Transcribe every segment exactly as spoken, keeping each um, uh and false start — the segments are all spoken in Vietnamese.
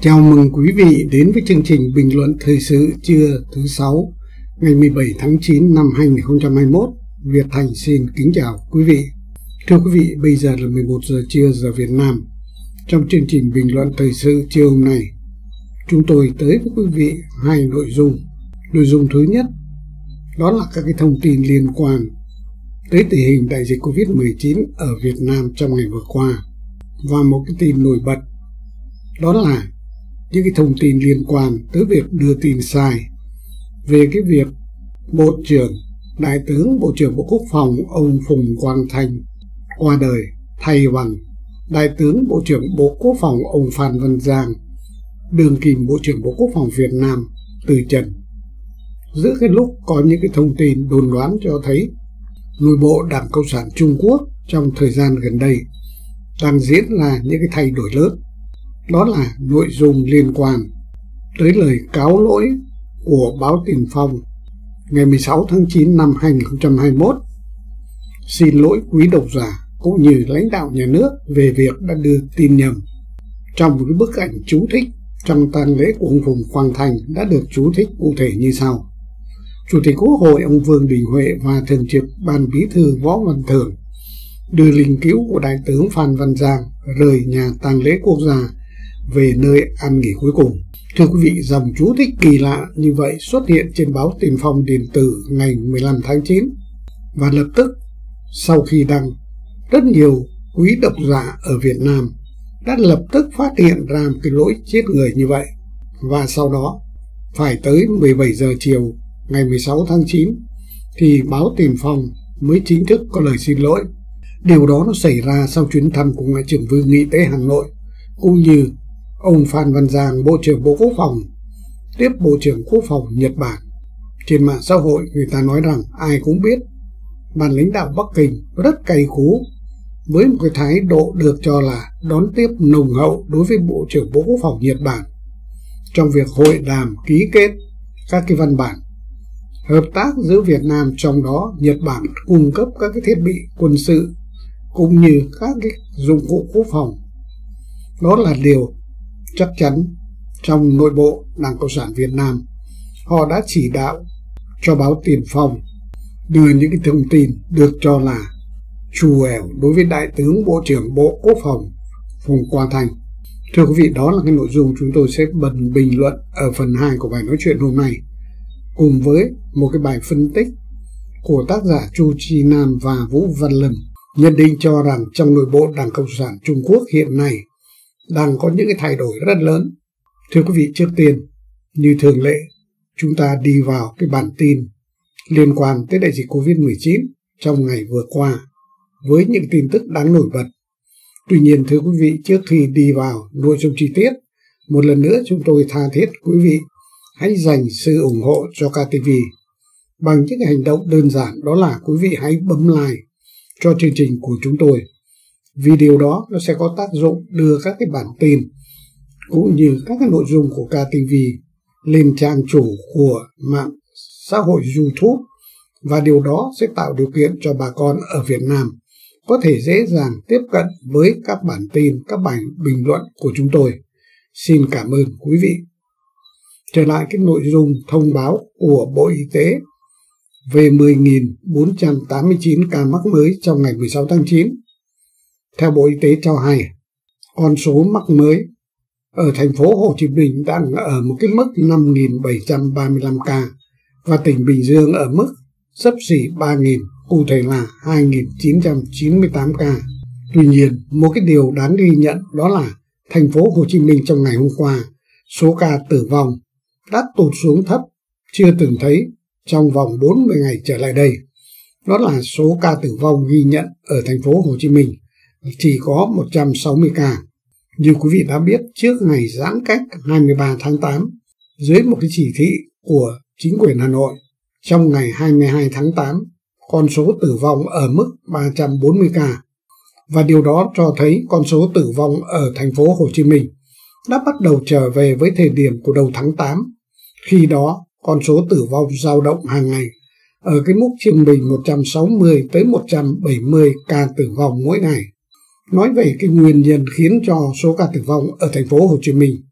Chào mừng quý vị đến với chương trình bình luận thời sự trưa thứ sáu ngày mười bảy tháng chín năm hai nghìn không trăm hai mươi mốt. Việt Thành xin kính chào quý vị. Thưa quý vị, bây giờ là mười một giờ trưa giờ Việt Nam. Trong chương trình bình luận thời sự trưa hôm nay, chúng tôi tới với quý vị hai nội dung. Nội dung thứ nhất, đó là các cái thông tin liên quan tới tình hình đại dịch Covid mười chín ở Việt Nam trong ngày vừa qua. Và một cái tin nổi bật, đó là những cái thông tin liên quan tới việc đưa tin sai về cái việc Bộ trưởng, Đại tướng Bộ trưởng Bộ Quốc phòng ông Phùng Quang Thanh qua đời, thay bằng Đại tướng Bộ trưởng Bộ Quốc phòng ông Phan Văn Giang, đương kim Bộ trưởng Bộ Quốc phòng Việt Nam, từ trần. Giữa cái lúc có những cái thông tin đồn đoán cho thấy nội bộ Đảng Cộng sản Trung Quốc trong thời gian gần đây đang diễn ra những cái thay đổi lớn, đó là nội dung liên quan tới lời cáo lỗi của báo Tiền Phong ngày mười sáu tháng chín năm hai nghìn không trăm hai mươi mốt. Xin lỗi quý độc giả cũng như lãnh đạo nhà nước về việc đã đưa tin nhầm. Trong một cái bức ảnh chú thích trong tang lễ của ông Phùng Quang Thanh đã được chú thích cụ thể như sau: Chủ tịch Quốc hội ông Vương Đình Huệ và Thường trực Ban Bí thư Võ Văn Thưởng đưa linh cữu của Đại tướng Phan Văn Giang rời nhà tang lễ quốc gia về nơi an nghỉ cuối cùng. Thưa quý vị, dòng chú thích kỳ lạ như vậy xuất hiện trên báo Tiền Phong điện tử ngày mười lăm tháng chín, và lập tức sau khi đăng, rất nhiều quý độc giả ở Việt Nam đã lập tức phát hiện ra một cái lỗi chết người như vậy. Và sau đó phải tới mười bảy giờ chiều ngày mười sáu tháng chín thì báo Tiền Phong mới chính thức có lời xin lỗi. Điều đó nó xảy ra sau chuyến thăm của Ngoại trưởng Vương Nghị tới Hà Nội, cũng như ông Phan Văn Giang, Bộ trưởng Bộ Quốc phòng, tiếp Bộ trưởng Quốc phòng Nhật Bản. Trên mạng xã hội người ta nói rằng ai cũng biết ban lãnh đạo Bắc Kinh rất cay cú với một cái thái độ được cho là đón tiếp nồng hậu đối với Bộ trưởng Bộ Quốc phòng Nhật Bản trong việc hội đàm ký kết các cái văn bản hợp tác giữa Việt Nam, trong đó Nhật Bản cung cấp các cái thiết bị quân sự cũng như các cái dụng cụ quốc phòng. Đó là điều chắc chắn trong nội bộ Đảng Cộng sản Việt Nam họ đã chỉ đạo cho báo Tiền Phong đưa những cái thông tin được cho là trù ẻo đối với Đại tướng Bộ trưởng Bộ Quốc phòng Phùng Quang Thanh. Thưa quý vị, đó là cái nội dung chúng tôi sẽ bật bình luận ở phần hai của bài nói chuyện hôm nay, cùng với một cái bài phân tích của tác giả Chu Chi Nam và Vũ Văn Lâm nhận định cho rằng trong nội bộ Đảng Cộng sản Trung Quốc hiện nay đang có những cái thay đổi rất lớn. Thưa quý vị, trước tiên như thường lệ, chúng ta đi vào cái bản tin liên quan tới đại dịch Covid mười chín trong ngày vừa qua với những tin tức đáng nổi bật. Tuy nhiên, thưa quý vị, trước khi đi vào nội dung chi tiết, một lần nữa chúng tôi tha thiết quý vị hãy dành sự ủng hộ cho ca tê vê bằng những hành động đơn giản, đó là quý vị hãy bấm like cho chương trình của chúng tôi. Vì điều đó nó sẽ có tác dụng đưa các cái bản tin cũng như các cái nội dung của ca tê vê lên trang chủ của mạng xã hội YouTube, và điều đó sẽ tạo điều kiện cho bà con ở Việt Nam có thể dễ dàng tiếp cận với các bản tin, các bài bình luận của chúng tôi. Xin cảm ơn quý vị. Trở lại cái nội dung thông báo của Bộ Y tế về mười nghìn bốn trăm tám mươi chín ca mắc mới trong ngày mười sáu tháng chín. Theo Bộ Y tế cho hay, con số mắc mới ở thành phố Hồ Chí Minh đang ở một cái mức năm nghìn bảy trăm ba mươi lăm ca và tỉnh Bình Dương ở mức xấp xỉ ba nghìn, cụ thể là hai nghìn chín trăm chín mươi tám ca. Tuy nhiên, một cái điều đáng ghi nhận đó là thành phố Hồ Chí Minh trong ngày hôm qua, số ca tử vong đã tụt xuống thấp chưa từng thấy trong vòng bốn mươi ngày trở lại đây. Đó là số ca tử vong ghi nhận ở thành phố Hồ Chí Minh chỉ có một trăm sáu mươi ca. Như quý vị đã biết, trước ngày giãn cách hai mươi ba tháng tám, dưới một cái chỉ thị của chính quyền Hà Nội, trong ngày hai mươi hai tháng tám, con số tử vong ở mức ba trăm bốn mươi ca. Và điều đó cho thấy con số tử vong ở thành phố Hồ Chí Minh đã bắt đầu trở về với thời điểm của đầu tháng tám. Khi đó, con số tử vong dao động hàng ngày ở cái mức trung bình một trăm sáu mươi tới một trăm bảy mươi ca tử vong mỗi ngày. Nói về cái nguyên nhân khiến cho số ca tử vong ở thành phố Hồ Chí Minh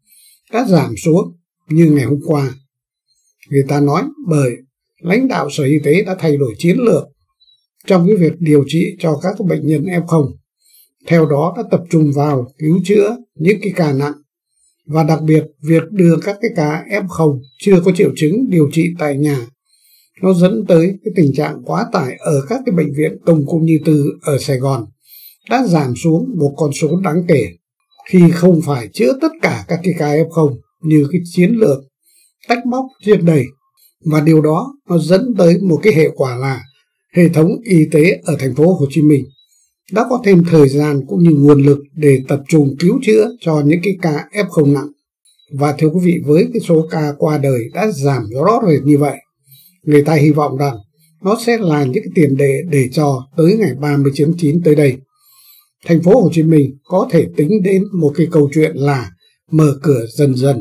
đã giảm xuống như ngày hôm qua. Người ta nói bởi lãnh đạo Sở Y tế đã thay đổi chiến lược trong cái việc điều trị cho các bệnh nhân ép không. Theo đó đã tập trung vào cứu chữa những cái ca nặng, và đặc biệt việc đưa các cái ca ép không chưa có triệu chứng điều trị tại nhà, nó dẫn tới cái tình trạng quá tải ở các cái bệnh viện công cũng như tư ở Sài Gòn đã giảm xuống một con số đáng kể, khi không phải chữa tất cả các cái ca ép không như cái chiến lược tách bóc trước đây. Và điều đó nó dẫn tới một cái hệ quả là hệ thống y tế ở thành phố Hồ Chí Minh đã có thêm thời gian cũng như nguồn lực để tập trung cứu chữa cho những cái ca ép không nặng. Và thưa quý vị, với cái số ca qua đời đã giảm rõ rệt như vậy, người ta hy vọng rằng nó sẽ là những cái tiền đề để cho tới ngày ba mươi tháng chín tới đây, thành phố Hồ Chí Minh có thể tính đến một cái câu chuyện là mở cửa dần dần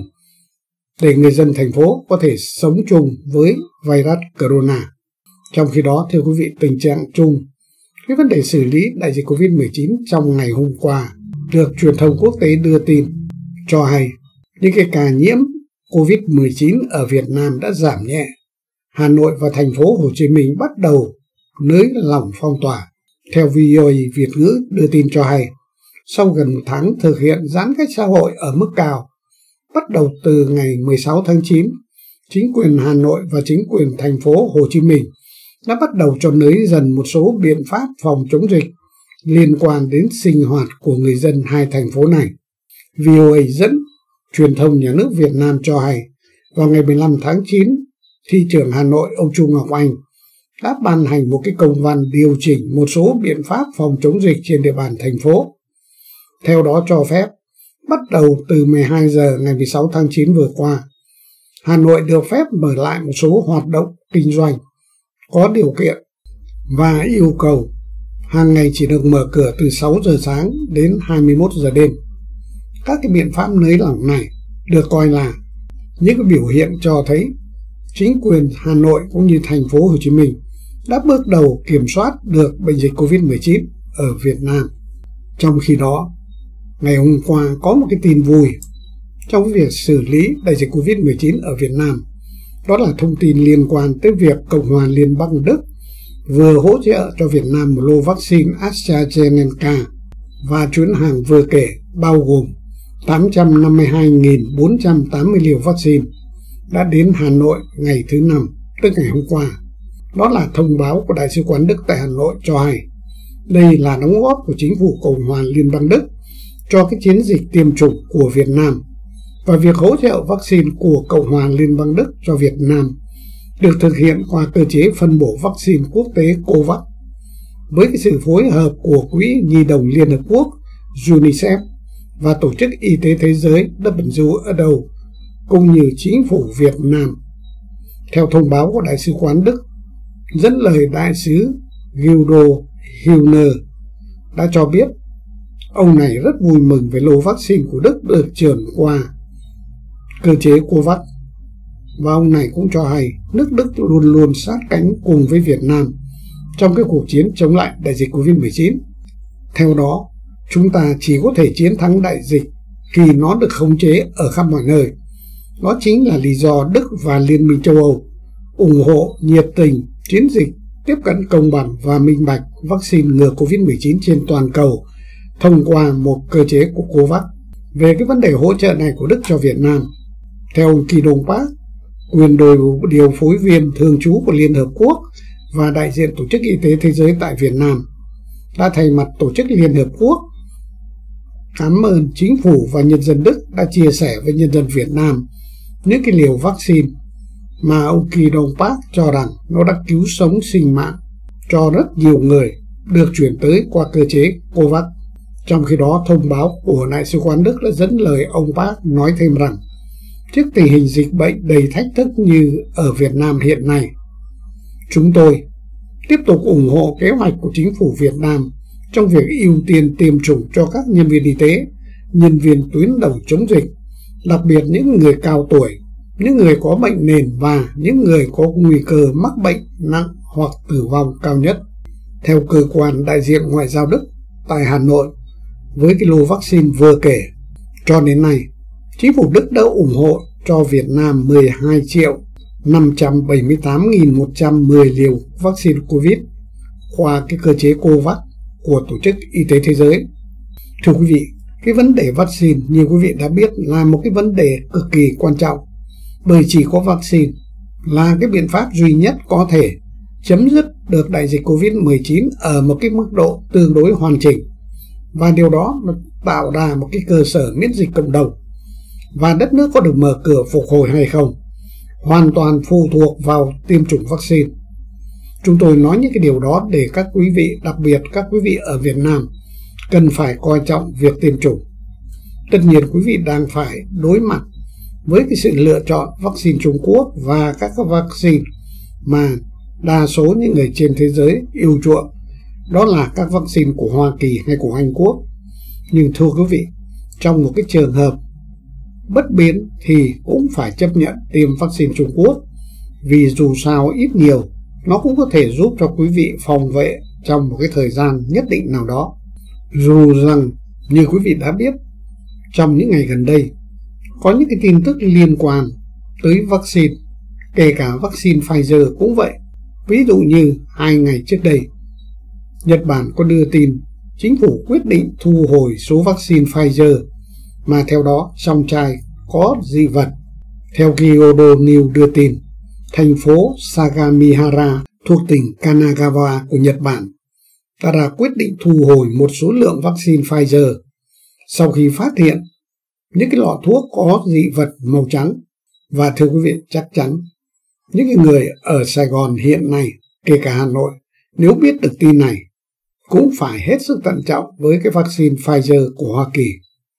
để người dân thành phố có thể sống chung với virus corona. Trong khi đó, thưa quý vị, tình trạng chung, cái vấn đề xử lý đại dịch Covid mười chín trong ngày hôm qua được truyền thông quốc tế đưa tin cho hay những cái ca nhiễm Covid mười chín ở Việt Nam đã giảm nhẹ. Hà Nội và thành phố Hồ Chí Minh bắt đầu nới lỏng phong tỏa. Theo vê o a Việt ngữ đưa tin cho hay, sau gần một tháng thực hiện giãn cách xã hội ở mức cao, bắt đầu từ ngày mười sáu tháng chín, chính quyền Hà Nội và chính quyền thành phố Hồ Chí Minh đã bắt đầu cho nới dần một số biện pháp phòng chống dịch liên quan đến sinh hoạt của người dân hai thành phố này. vê o a dẫn truyền thông nhà nước Việt Nam cho hay, vào ngày mười lăm tháng chín, Thị trưởng Hà Nội ông Chu Ngọc Anh đã ban hành một cái công văn điều chỉnh một số biện pháp phòng chống dịch trên địa bàn thành phố. Theo đó cho phép, bắt đầu từ mười hai giờ ngày mười sáu tháng chín vừa qua, Hà Nội được phép mở lại một số hoạt động kinh doanh có điều kiện và yêu cầu hàng ngày chỉ được mở cửa từ sáu giờ sáng đến hai mươi mốt giờ đêm. Các cái biện pháp nới lỏng này được coi là những cái biểu hiện cho thấy chính quyền Hà Nội cũng như thành phố Hồ Chí Minh đã bước đầu kiểm soát được bệnh dịch Covid mười chín ở Việt Nam. Trong khi đó, ngày hôm qua có một cái tin vui trong việc xử lý đại dịch Covid mười chín ở Việt Nam. Đó là thông tin liên quan tới việc Cộng hòa Liên bang Đức vừa hỗ trợ cho Việt Nam một lô vaccine AstraZeneca, và chuyến hàng vừa kể bao gồm tám trăm năm mươi hai nghìn bốn trăm tám mươi liều vaccine đã đến Hà Nội ngày thứ năm, tức ngày hôm qua. Đó là thông báo của Đại sứ quán Đức tại Hà Nội cho hay đây là đóng góp của chính phủ Cộng hòa Liên bang Đức cho cái chiến dịch tiêm chủng của Việt Nam, và việc hỗ trợ vaccine của Cộng hòa Liên bang Đức cho Việt Nam được thực hiện qua cơ chế phân bổ vaccine quốc tế COVAX với cái sự phối hợp của Quỹ Nhi đồng Liên Hợp Quốc UNICEF và Tổ chức Y tế Thế giới W H O cũng như chính phủ Việt Nam. Theo thông báo của Đại sứ quán Đức, dẫn lời Đại sứ Guido Hühner đã cho biết ông này rất vui mừng về lô vaccine của Đức được chuyển qua cơ chế COVAX, và ông này cũng cho hay nước Đức luôn luôn sát cánh cùng với Việt Nam trong cái cuộc chiến chống lại đại dịch Covid mười chín. Theo đó, chúng ta chỉ có thể chiến thắng đại dịch khi nó được khống chế ở khắp mọi nơi. Đó chính là lý do Đức và Liên minh châu Âu ủng hộ nhiệt tình chiến dịch tiếp cận công bằng và minh bạch vaccine ngừa Covid mười chín trên toàn cầu thông qua một cơ chế của COVAX. Về cái vấn đề hỗ trợ này của Đức cho Việt Nam, theo ông Kỳ Đông Park, quyền điều phối viên thường trú của Liên Hợp Quốc và đại diện Tổ chức Y tế Thế giới tại Việt Nam, đã thay mặt Tổ chức Liên Hợp Quốc cảm ơn chính phủ và nhân dân Đức đã chia sẻ với nhân dân Việt Nam những cái liều vaccine mà ông Kỳ Đông Park cho rằng nó đã cứu sống sinh mạng cho rất nhiều người được chuyển tới qua cơ chế COVAX. Trong khi đó, thông báo của Đại sứ quán Đức đã dẫn lời ông Park nói thêm rằng trước tình hình dịch bệnh đầy thách thức như ở Việt Nam hiện nay, chúng tôi tiếp tục ủng hộ kế hoạch của chính phủ Việt Nam trong việc ưu tiên tiêm chủng cho các nhân viên y tế, nhân viên tuyến đầu chống dịch, đặc biệt những người cao tuổi, những người có bệnh nền và những người có nguy cơ mắc bệnh nặng hoặc tử vong cao nhất. Theo cơ quan đại diện ngoại giao Đức tại Hà Nội, với cái lô vaccine vừa kể, cho đến nay, Chính phủ Đức đã ủng hộ cho Việt Nam mười hai triệu năm trăm bảy mươi tám nghìn một trăm mười liều vaccine Covid qua cái cơ chế COVAX của Tổ chức Y tế Thế giới. Thưa quý vị, cái vấn đề vaccine như quý vị đã biết là một cái vấn đề cực kỳ quan trọng, bởi chỉ có vaccine là cái biện pháp duy nhất có thể chấm dứt được đại dịch Covid mười chín ở một cái mức độ tương đối hoàn chỉnh, và điều đó nó tạo ra một cái cơ sở miễn dịch cộng đồng. Và đất nước có được mở cửa phục hồi hay không hoàn toàn phụ thuộc vào tiêm chủng vaccine. Chúng tôi nói những cái điều đó để các quý vị, đặc biệt các quý vị ở Việt Nam, cần phải coi trọng việc tiêm chủng. Tất nhiên quý vị đang phải đối mặt với cái sự lựa chọn vaccine Trung Quốc và các vaccine mà đa số những người trên thế giới yêu chuộng, đó là các vaccine của Hoa Kỳ hay của Anh Quốc. Nhưng thưa quý vị, trong một cái trường hợp bất biến thì cũng phải chấp nhận tiêm vaccine Trung Quốc, vì dù sao ít nhiều nó cũng có thể giúp cho quý vị phòng vệ trong một cái thời gian nhất định nào đó. Dù rằng như quý vị đã biết, trong những ngày gần đây có những cái tin tức liên quan tới vaccine, kể cả vaccine Pfizer cũng vậy. Ví dụ như hai ngày trước đây, Nhật Bản có đưa tin chính phủ quyết định thu hồi số vaccine Pfizer mà theo đó trong chai có dị vật. Theo Kyodo News đưa tin, thành phố Sagamihara thuộc tỉnh Kanagawa của Nhật Bản đã ra quyết định thu hồi một số lượng vaccine Pfizer sau khi phát hiện những cái lọ thuốc có dị vật màu trắng. Và thưa quý vị, chắc chắn những người ở Sài Gòn hiện nay, kể cả Hà Nội, nếu biết được tin này cũng phải hết sức thận trọng với cái vaccine Pfizer của Hoa Kỳ.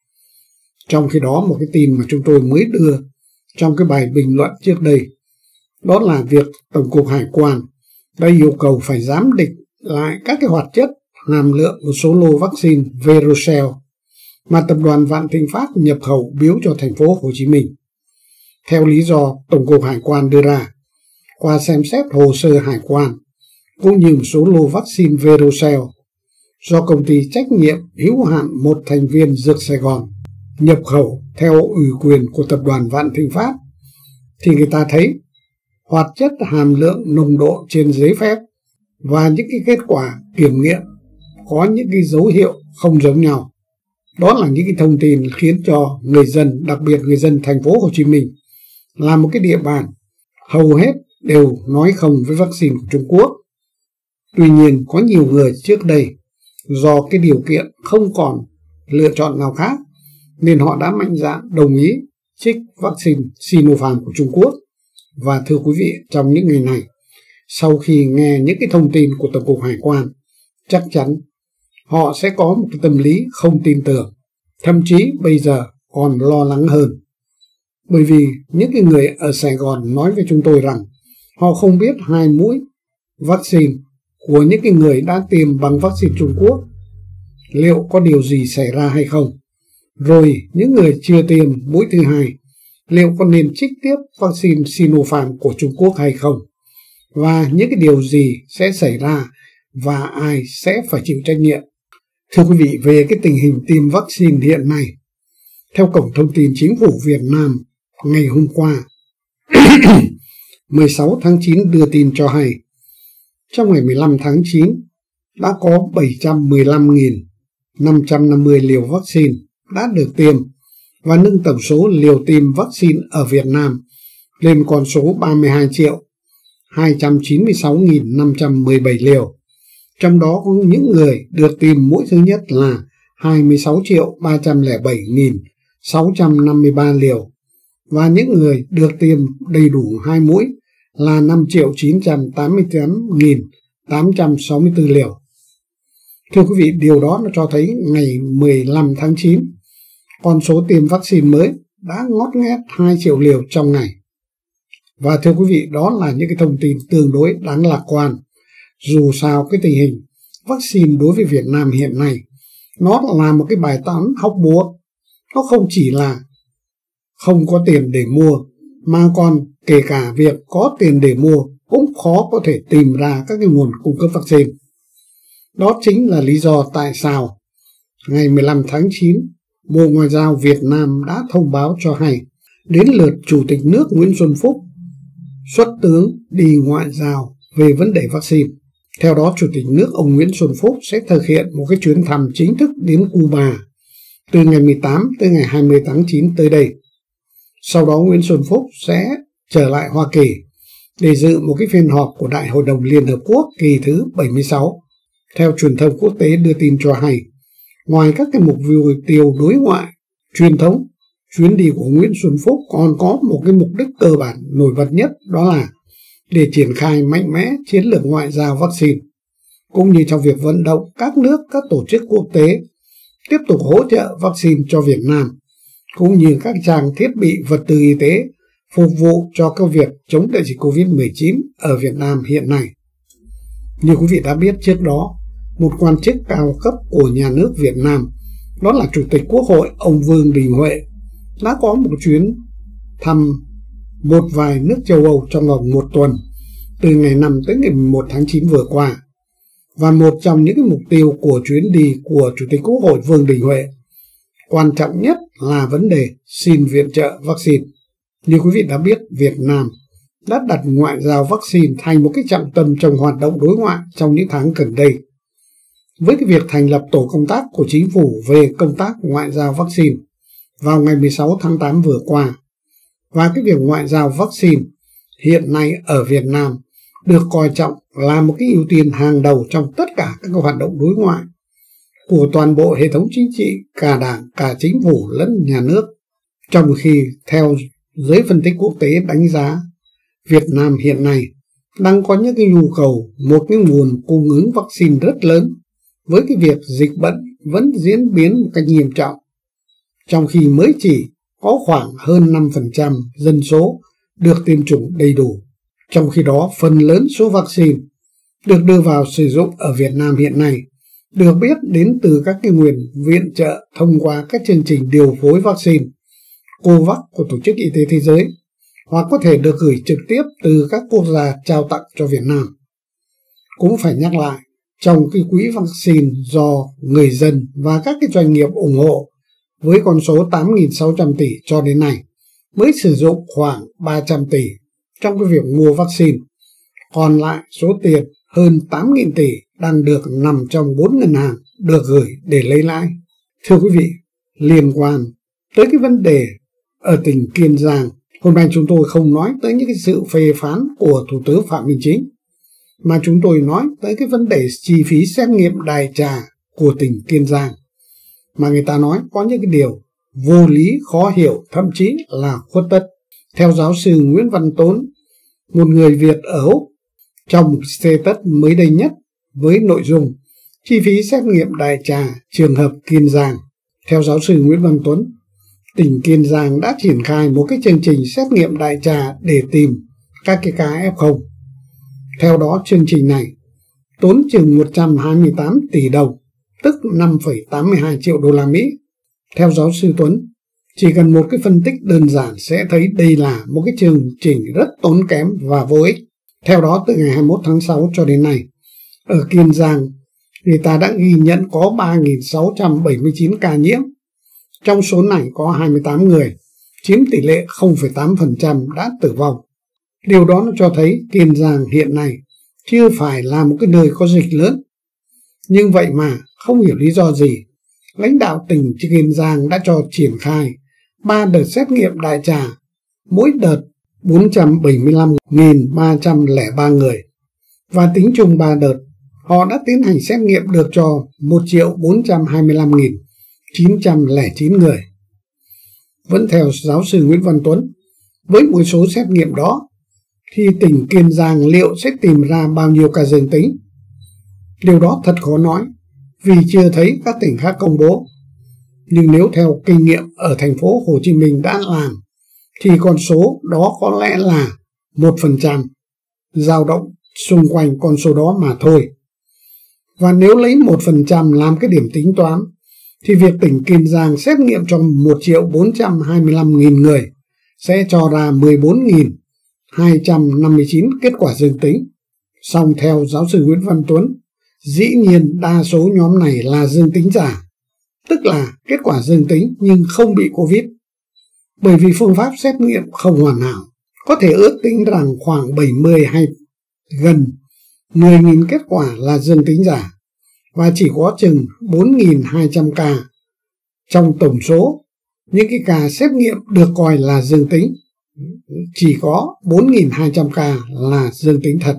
Trong khi đó, một cái tin mà chúng tôi mới đưa trong cái bài bình luận trước đây, đó là việc Tổng cục Hải quan đã yêu cầu phải giám định lại các cái hoạt chất hàm lượng một số lô vaccine Verocell mà tập đoàn Vạn Thịnh Phát nhập khẩu biếu cho thành phố Hồ Chí Minh. Theo lý do Tổng cục Hải quan đưa ra, qua xem xét hồ sơ hải quan cũng như một số lô vaccine Verocell do công ty trách nhiệm hữu hạn một thành viên Dược Sài Gòn nhập khẩu theo ủy quyền của tập đoàn Vạn Thịnh Phát, thì người ta thấy hoạt chất hàm lượng nồng độ trên giấy phép và những cái kết quả kiểm nghiệm có những cái dấu hiệu không giống nhau. Đó là những cái thông tin khiến cho người dân, đặc biệt người dân thành phố Hồ Chí Minh, là một cái địa bàn hầu hết đều nói không với vaccine của Trung Quốc. Tuy nhiên, có nhiều người trước đây do cái điều kiện không còn lựa chọn nào khác nên họ đã mạnh dạn đồng ý trích vaccine Sinopharm của Trung Quốc. Và thưa quý vị, trong những ngày này, sau khi nghe những cái thông tin của Tổng cục Hải quan, chắc chắn họ sẽ có một cái tâm lý không tin tưởng, thậm chí bây giờ còn lo lắng hơn. Bởi vì những cái người ở Sài Gòn nói với chúng tôi rằng họ không biết hai mũi vaccine của những cái người đã tiêm bằng vaccine Trung Quốc liệu có điều gì xảy ra hay không. Rồi những người chưa tiêm mũi thứ hai liệu có nên trích tiếp vaccine Sinopharm của Trung Quốc hay không, và những cái điều gì sẽ xảy ra và ai sẽ phải chịu trách nhiệm. Thưa quý vị, về cái tình hình tiêm vaccine hiện nay, theo Cổng Thông tin Chính phủ Việt Nam ngày hôm qua mười sáu tháng chín đưa tin cho hay, trong ngày mười lăm tháng chín đã có bảy trăm mười lăm nghìn năm trăm năm mươi liều vaccine đã được tiêm và nâng tổng số liều tiêm vaccine ở Việt Nam lên con số ba mươi hai triệu hai trăm chín mươi sáu nghìn năm trăm mười bảy liều. Trong đó có những người được tiêm mũi thứ nhất là hai mươi sáu triệu ba trăm lẻ bảy nghìn sáu trăm năm mươi ba liều và những người được tiêm đầy đủ hai mũi là năm triệu chín trăm tám mươi tám nghìn tám trăm sáu mươi tư liều. Thưa quý vị, điều đó nó cho thấy ngày mười lăm tháng chín, con số tiêm vaccine mới đã ngót nghét hai triệu liều trong ngày. Và thưa quý vị, đó là những cái thông tin tương đối đáng lạc quan. Dù sao cái tình hình vaccine đối với Việt Nam hiện nay nó là một cái bài toán hóc búa. Nó không chỉ là không có tiền để mua, mà còn kể cả việc có tiền để mua cũng khó có thể tìm ra các cái nguồn cung cấp vaccine. Đó chính là lý do tại sao ngày mười lăm tháng chín Bộ Ngoại giao Việt Nam đã thông báo cho hay đến lượt Chủ tịch nước Nguyễn Xuân Phúc xuất tướng đi ngoại giao về vấn đề vaccine. Theo đó, Chủ tịch nước ông Nguyễn Xuân Phúc sẽ thực hiện một cái chuyến thăm chính thức đến Cuba từ ngày mười tám tới ngày hai mươi tháng chín tới đây. Sau đó Nguyễn Xuân Phúc sẽ trở lại Hoa Kỳ để dự một cái phiên họp của Đại hội đồng Liên Hợp Quốc kỳ thứ bảy mươi sáu. Theo truyền thông quốc tế đưa tin cho hay, ngoài các cái mục tiêu đối ngoại, truyền thống, chuyến đi của Nguyễn Xuân Phúc còn có một cái mục đích cơ bản nổi bật nhất, đó là để triển khai mạnh mẽ chiến lược ngoại giao vaccine, cũng như trong việc vận động các nước, các tổ chức quốc tế tiếp tục hỗ trợ vaccine cho Việt Nam, cũng như các trang thiết bị vật tư y tế phục vụ cho các việc chống đại dịch Covid mười chín ở Việt Nam hiện nay. Như quý vị đã biết, trước đó, một quan chức cao cấp của nhà nước Việt Nam, đó là Chủ tịch Quốc hội ông Vương Đình Huệ, đã có một chuyến thăm một vài nước châu Âu trong vòng một tuần, từ ngày năm tới ngày mười một tháng chín vừa qua. Và một trong những cái mục tiêu của chuyến đi của Chủ tịch Quốc hội Vương Đình Huệ quan trọng nhất là vấn đề xin viện trợ vaccine. Như quý vị đã biết, Việt Nam đã đặt ngoại giao vaccine thành một cái trọng tâm trong hoạt động đối ngoại trong những tháng gần đây, với cái việc thành lập tổ công tác của chính phủ về công tác ngoại giao vaccine vào ngày mười sáu tháng tám vừa qua. Và cái việc ngoại giao vaccine hiện nay ở Việt Nam được coi trọng là một cái ưu tiên hàng đầu trong tất cả các hoạt động đối ngoại của toàn bộ hệ thống chính trị, cả đảng, cả chính phủ lẫn nhà nước. Trong khi theo giới phân tích quốc tế đánh giá, Việt Nam hiện nay đang có những cái nhu cầu, một cái nguồn cung ứng vaccine rất lớn, với cái việc dịch bệnh vẫn diễn biến một cách nghiêm trọng, trong khi mới chỉ có khoảng hơn năm phần trăm dân số được tiêm chủng đầy đủ. Trong khi đó, phần lớn số vaccine được đưa vào sử dụng ở Việt Nam hiện nay được biết đến từ các cái nguồn viện trợ thông qua các chương trình điều phối vaccine COVAX của Tổ chức Y tế Thế giới, hoặc có thể được gửi trực tiếp từ các quốc gia trao tặng cho Việt Nam. Cũng phải nhắc lại, trong cái quỹ vaccine do người dân và các cái doanh nghiệp ủng hộ với con số tám nghìn sáu trăm tỷ cho đến nay, mới sử dụng khoảng ba trăm tỷ trong cái việc mua vaccine. Còn lại số tiền hơn tám nghìn tỷ đang được nằm trong bốn ngân hàng được gửi để lấy lãi. Thưa quý vị, liên quan tới cái vấn đề ở tỉnh Kiên Giang, hôm nay chúng tôi không nói tới những cái sự phê phán của Thủ tướng Phạm Minh Chính, mà chúng tôi nói tới cái vấn đề chi phí xét nghiệm đại trà của tỉnh Kiên Giang, mà người ta nói có những cái điều vô lý, khó hiểu, thậm chí là khuất tất. Theo giáo sư Nguyễn Văn Tốn, một người Việt ở Úc, trong một status mới đây nhất với nội dung chi phí xét nghiệm đại trà trường hợp Kiên Giang. Theo giáo sư Nguyễn Văn Tuấn, tỉnh Kiên Giang đã triển khai một cái chương trình xét nghiệm đại trà để tìm các cái ca ép không. Theo đó, chương trình này tốn chừng một trăm hai mươi tám tỷ đồng, tức năm phẩy tám mươi hai triệu đô la Mỹ. Theo giáo sư Tuấn, chỉ cần một cái phân tích đơn giản sẽ thấy đây là một cái chương trình rất tốn kém và vô ích. Theo đó, từ ngày hai mươi mốt tháng sáu cho đến nay, ở Kiên Giang, người ta đã ghi nhận có ba nghìn sáu trăm bảy mươi chín ca nhiễm. Trong số này có hai mươi tám người, chiếm tỷ lệ không phẩy tám phần trăm đã tử vong. Điều đó nó cho thấy Kiên Giang hiện nay chưa phải là một cái nơi có dịch lớn. Nhưng vậy mà không hiểu lý do gì, lãnh đạo tỉnh Kiên Giang đã cho triển khai ba đợt xét nghiệm đại trà, mỗi đợt bốn trăm bảy mươi lăm nghìn ba trăm lẻ ba người. Và tính chung ba đợt, họ đã tiến hành xét nghiệm được cho một triệu bốn trăm hai mươi lăm nghìn chín trăm lẻ chín người. Vẫn theo giáo sư Nguyễn Văn Tuấn, với một số xét nghiệm đó, thì tỉnh Kiên Giang liệu sẽ tìm ra bao nhiêu ca dương tính? Điều đó thật khó nói, vì chưa thấy các tỉnh khác công bố. Nhưng nếu theo kinh nghiệm ở thành phố Hồ Chí Minh đã làm, thì con số đó có lẽ là một phần trăm, dao động xung quanh con số đó mà thôi. Và nếu lấy một phần trăm làm cái điểm tính toán, thì việc tỉnh Kiên Giang xét nghiệm cho một triệu bốn trăm hai mươi lăm nghìn người sẽ cho ra mười bốn nghìn hai trăm năm mươi chín kết quả dương tính. Song theo giáo sư Nguyễn Văn Tuấn, dĩ nhiên đa số nhóm này là dương tính giả, tức là kết quả dương tính nhưng không bị Covid. Bởi vì phương pháp xét nghiệm không hoàn hảo, có thể ước tính rằng khoảng bảy mươi hay gần mười nghìn kết quả là dương tính giả, và chỉ có chừng bốn nghìn hai trăm ca trong tổng số những cái ca xét nghiệm được coi là dương tính. Chỉ có bốn nghìn hai trăm ca là dương tính thật.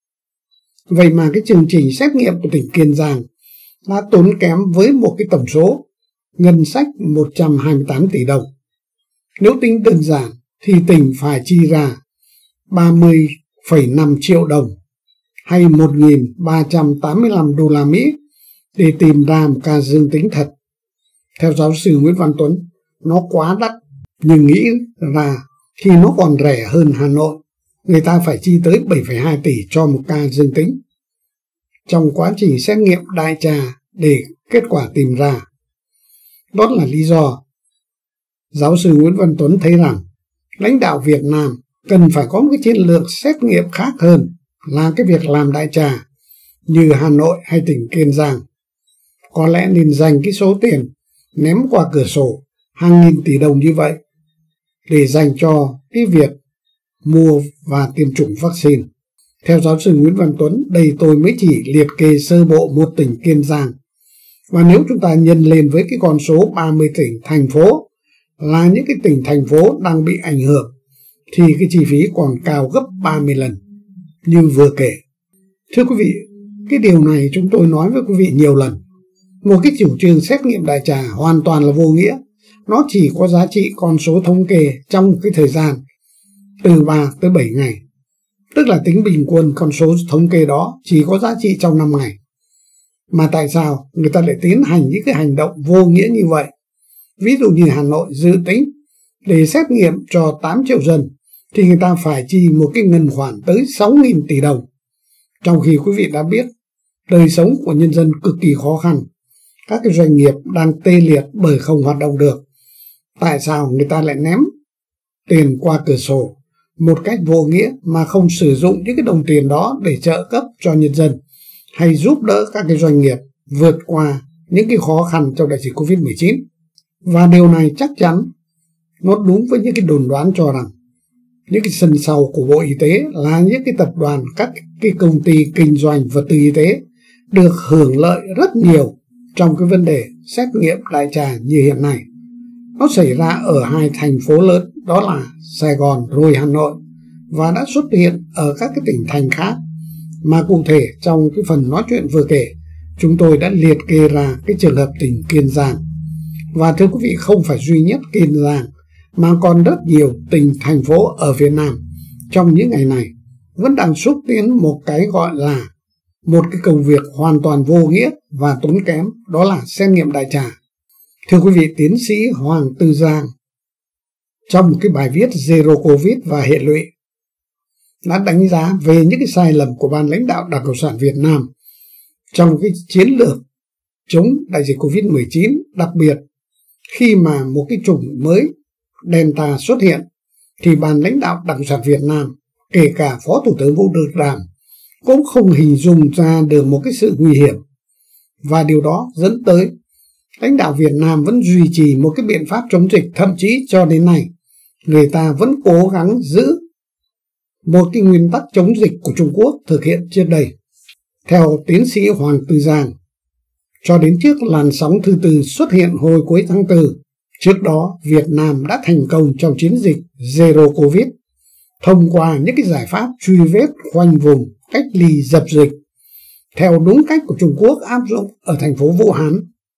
Vậy mà cái chương trình xét nghiệm của tỉnh Kiên Giang đã tốn kém với một cái tổng số ngân sách một trăm hai mươi tám tỷ đồng. Nếu tính đơn giản thì tỉnh phải chi ra ba mươi phẩy năm triệu đồng hay một nghìn ba trăm tám mươi lăm đô la Mỹ để tìm ra một ca dương tính thật. Theo giáo sư Nguyễn Văn Tuấn, nó quá đắt, nhưng nghĩ ra thì nó còn rẻ hơn Hà Nội. Người ta phải chi tới bảy phẩy hai tỷ cho một ca dương tính. Trong quá trình xét nghiệm đại trà để kết quả tìm ra. Đó là lý do giáo sư Nguyễn Văn Tuấn thấy rằng lãnh đạo Việt Nam cần phải có một cái chiến lược xét nghiệm khác hơn là cái việc làm đại trà như Hà Nội hay tỉnh Kiên Giang. Có lẽ nên dành cái số tiền ném qua cửa sổ hàng nghìn tỷ đồng như vậy để dành cho cái việc mua và tiêm chủng vaccine. Theo giáo sư Nguyễn Văn Tuấn, đây tôi mới chỉ liệt kê sơ bộ một tỉnh Kiên Giang. Và nếu chúng ta nhân lên với cái con số ba mươi tỉnh, thành phố là những cái tỉnh, thành phố đang bị ảnh hưởng, thì cái chi phí còn cao gấp ba mươi lần như vừa kể. Thưa quý vị, cái điều này chúng tôi nói với quý vị nhiều lần. Một cái chủ trương xét nghiệm đại trà hoàn toàn là vô nghĩa. Nó chỉ có giá trị con số thống kê trong cái thời gian từ ba tới bảy ngày. Tức là tính bình quân con số thống kê đó chỉ có giá trị trong năm ngày. Mà tại sao người ta lại tiến hành những cái hành động vô nghĩa như vậy? Ví dụ như Hà Nội dự tính để xét nghiệm cho tám triệu dân thì người ta phải chi một cái ngân khoản tới sáu nghìn tỷ đồng. Trong khi quý vị đã biết đời sống của nhân dân cực kỳ khó khăn, các cái doanh nghiệp đang tê liệt bởi không hoạt động được. Tại sao người ta lại ném tiền qua cửa sổ một cách vô nghĩa mà không sử dụng những cái đồng tiền đó để trợ cấp cho nhân dân hay giúp đỡ các cái doanh nghiệp vượt qua những cái khó khăn trong đại dịch Covid mười chín? Và điều này chắc chắn nó đúng với những cái đồn đoán cho rằng những cái sân sau của Bộ Y tế là những cái tập đoàn, các cái công ty kinh doanh vật tư y tế được hưởng lợi rất nhiều trong cái vấn đề xét nghiệm đại trà như hiện nay. Nó xảy ra ở hai thành phố lớn, đó là Sài Gòn rồi Hà Nội, và đã xuất hiện ở các cái tỉnh thành khác. Mà cụ thể trong cái phần nói chuyện vừa kể, chúng tôi đã liệt kê ra cái trường hợp tỉnh Kiên Giang. Và thưa quý vị, không phải duy nhất Kiên Giang, mà còn rất nhiều tỉnh thành phố ở Việt Nam trong những ngày này vẫn đang xúc tiến một cái gọi là một cái công việc hoàn toàn vô nghĩa và tốn kém, đó là xét nghiệm đại trà. Thưa quý vị, tiến sĩ Hoàng Tư Giang trong một cái bài viết Zero Covid và hệ lụy đã đánh giá về những cái sai lầm của ban lãnh đạo Đảng Cộng sản Việt Nam trong cái chiến lược chống đại dịch Covid mười chín, đặc biệt khi mà một cái chủng mới Delta xuất hiện thì ban lãnh đạo Đảng Cộng sản Việt Nam, kể cả Phó Thủ tướng Vũ Đức Đam, cũng không hình dung ra được một cái sự nguy hiểm. Và điều đó dẫn tới lãnh đạo Việt Nam vẫn duy trì một cái biện pháp chống dịch, thậm chí cho đến nay người ta vẫn cố gắng giữ một cái nguyên tắc chống dịch của Trung Quốc thực hiện trước đây. Theo tiến sĩ Hoàng Tư Giang, cho đến trước làn sóng thứ tư xuất hiện hồi cuối tháng tư, trước đó Việt Nam đã thành công trong chiến dịch Zero Covid thông qua những cái giải pháp truy vết, khoanh vùng, cách ly, dập dịch theo đúng cách của Trung Quốc áp dụng ở thành phố Vũ Hán.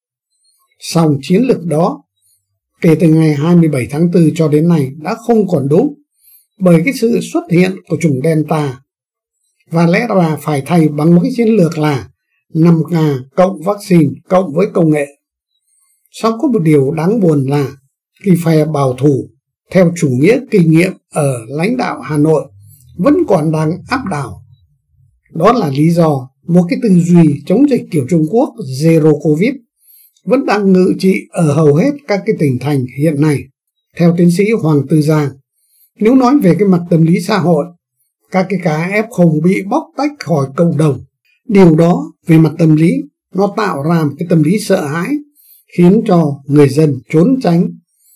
Song chiến lược đó kể từ ngày hai mươi bảy tháng tư cho đến nay đã không còn đúng bởi cái sự xuất hiện của chủng Delta, và lẽ ra phải thay bằng một cái chiến lược là năm K cộng vaccine cộng với công nghệ. Song có một điều đáng buồn là cái phe bảo thủ theo chủ nghĩa kinh nghiệm ở lãnh đạo Hà Nội vẫn còn đang áp đảo. Đó là lý do một cái tư duy chống dịch kiểu Trung Quốc Zero Covid vẫn đang ngự trị ở hầu hết các cái tỉnh thành hiện nay. Theo tiến sĩ Hoàng Tư Giang, nếu nói về cái mặt tâm lý xã hội, các cái ca ép không bị bóc tách khỏi cộng đồng, điều đó về mặt tâm lý nó tạo ra một cái tâm lý sợ hãi khiến cho người dân trốn tránh,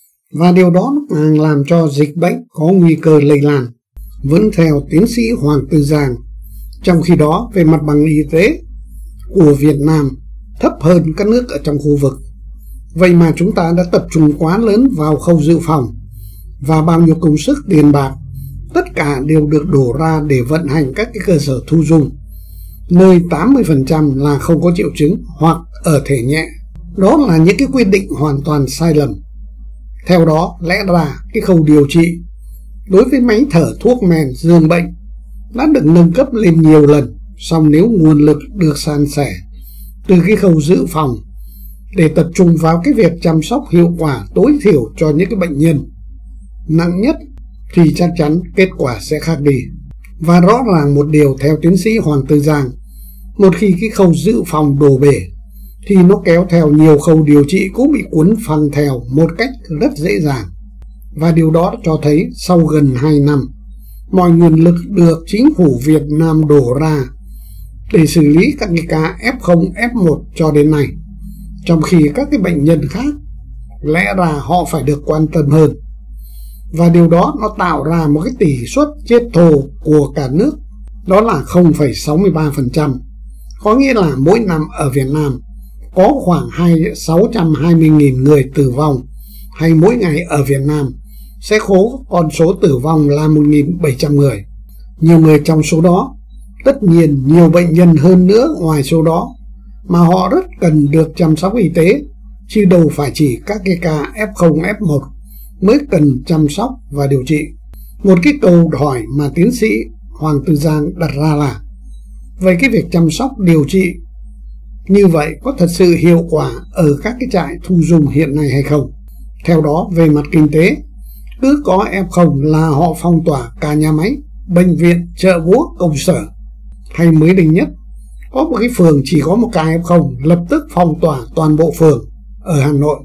và điều đó càng làm cho dịch bệnh có nguy cơ lây lan. Vẫn theo tiến sĩ Hoàng Tư Giang, trong khi đó về mặt bằng y tế của Việt Nam thấp hơn các nước ở trong khu vực. Vậy mà chúng ta đã tập trung quá lớn vào khâu dự phòng, và bao nhiêu công sức tiền bạc tất cả đều được đổ ra để vận hành các cái cơ sở thu dung, nơi tám mươi phần trăm là không có triệu chứng hoặc ở thể nhẹ. Đó là những cái quyết định hoàn toàn sai lầm. Theo đó, lẽ ra cái khâu điều trị đối với máy thở, thuốc men, giường bệnh đã được nâng cấp lên nhiều lần, song nếu nguồn lực được san sẻ từ cái khâu dự phòng để tập trung vào cái việc chăm sóc hiệu quả tối thiểu cho những cái bệnh nhân nặng nhất thì chắc chắn kết quả sẽ khác đi. Và rõ ràng một điều theo tiến sĩ Hoàng Tư Giang, một khi cái khâu dự phòng đổ bể thì nó kéo theo nhiều khâu điều trị cũng bị cuốn phăng theo một cách rất dễ dàng. Và điều đó cho thấy sau gần hai năm, mọi nguồn lực được chính phủ Việt Nam đổ ra để xử lý các cái ca ép không, ép một cho đến nay, trong khi các cái bệnh nhân khác lẽ ra họ phải được quan tâm hơn. Và điều đó nó tạo ra một cái tỷ suất chết thồ của cả nước, đó là không phẩy sáu mươi ba phần trăm. Có nghĩa là mỗi năm ở Việt Nam có khoảng sáu trăm hai mươi nghìn người tử vong, hay mỗi ngày ở Việt Nam sẽ có con số tử vong là một nghìn bảy trăm người. Nhiều người trong số đó, tất nhiên nhiều bệnh nhân hơn nữa ngoài số đó, mà họ rất cần được chăm sóc y tế, chứ đâu phải chỉ các cái ca ép không, ép một mới cần chăm sóc và điều trị. Một cái câu hỏi mà tiến sĩ Hoàng Tư Giang đặt ra là, vậy cái việc chăm sóc điều trị như vậy có thật sự hiệu quả ở các cái trại thu dung hiện nay hay không? Theo đó, về mặt kinh tế, cứ có ép không là họ phong tỏa cả nhà máy, bệnh viện, chợ búa, công sở. Hay mới đây nhất, có một cái phường chỉ có một ca ép không lập tức phong tỏa toàn bộ phường ở Hà Nội.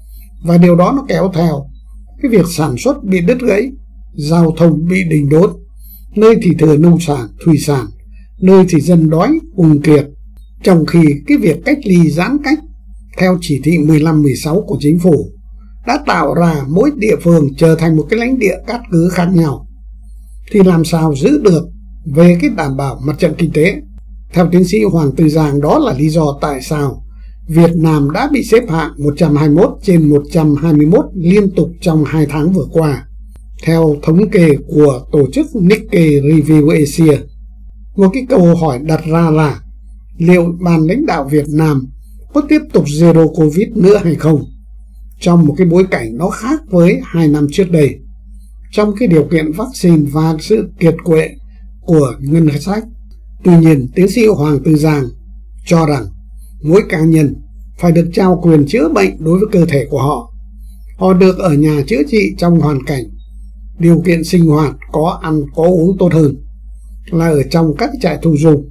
Và điều đó nó kéo theo cái việc sản xuất bị đứt gãy, giao thông bị đình đốn, nơi thì thừa nông sản, thủy sản, nơi thì dân đói cùng kiệt. Trong khi cái việc cách ly giãn cách theo chỉ thị mười lăm mười sáu của chính phủ đã tạo ra mỗi địa phương trở thành một cái lãnh địa cát cứ khác nhau, thì làm sao giữ được về cái đảm bảo mặt trận kinh tế? Theo tiến sĩ Hoàng Tư Giang, đó là lý do tại sao Việt Nam đã bị xếp hạng một trăm hai mươi mốt trên một trăm hai mươi mốt liên tục trong hai tháng vừa qua, theo thống kê của tổ chức Nikkei Review Asia. Một cái câu hỏi đặt ra là, liệu ban lãnh đạo Việt Nam có tiếp tục zero Covid nữa hay không, trong một cái bối cảnh nó khác với hai năm trước đây, trong cái điều kiện vaccine và sự kiệt quệ của ngân sách. Tuy nhiên, tiến sĩ Hoàng Tư Giang cho rằng mỗi cá nhân phải được trao quyền chữa bệnh đối với cơ thể của họ. Họ được ở nhà chữa trị trong hoàn cảnh, điều kiện sinh hoạt, có ăn, có uống tốt hơn là ở trong các trại thu dung.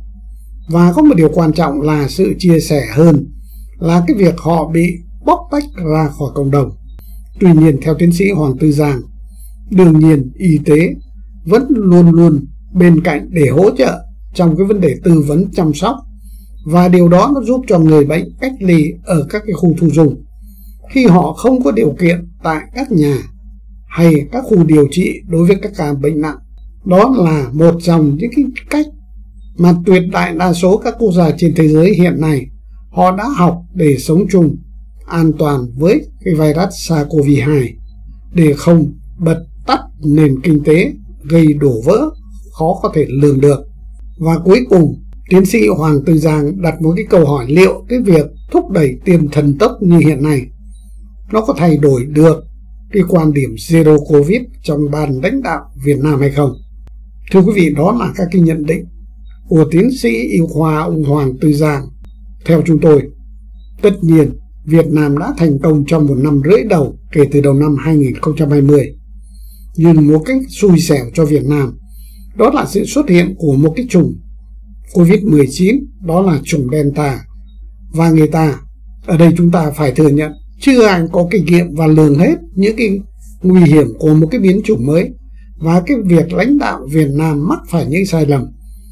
Và có một điều quan trọng là sự chia sẻ hơn là cái việc họ bị bóc tách ra khỏi cộng đồng. Tuy nhiên, theo tiến sĩ Hoàng Tư Giang, đương nhiên y tế vẫn luôn luôn bên cạnh để hỗ trợ trong cái vấn đề tư vấn chăm sóc, và điều đó nó giúp cho người bệnh cách ly ở các cái khu thu dung khi họ không có điều kiện tại các nhà hay các khu điều trị đối với các ca bệnh nặng. Đó là một trong những cái cách mà tuyệt đại đa số các quốc gia trên thế giới hiện nay họ đã học để sống chung an toàn với cái virus SARS-xê o vê hai, để không bật tắt nền kinh tế gây đổ vỡ khó có thể lường được. Và cuối cùng, tiến sĩ Hoàng Tư Giang đặt một cái câu hỏi, liệu cái việc thúc đẩy tiêm thần tốc như hiện nay nó có thay đổi được cái quan điểm zero Covid trong ban lãnh đạo Việt Nam hay không? Thưa quý vị, đó là các cái nhận định của tiến sĩ y khoa ông Hoàng Tư Giang. Theo chúng tôi, tất nhiên Việt Nam đã thành công trong một năm rưỡi đầu kể từ đầu năm hai nghìn không trăm hai mươi. Nhưng một cách xui xẻo cho Việt Nam, đó là sự xuất hiện của một cái chủng Covid mười chín, đó là chủng Delta. Và người ta, ở đây chúng ta phải thừa nhận, chưa ai có kinh nghiệm và lường hết những cái nguy hiểm của một cái biến chủng mới. Và cái việc lãnh đạo Việt Nam mắc phải những sai lầm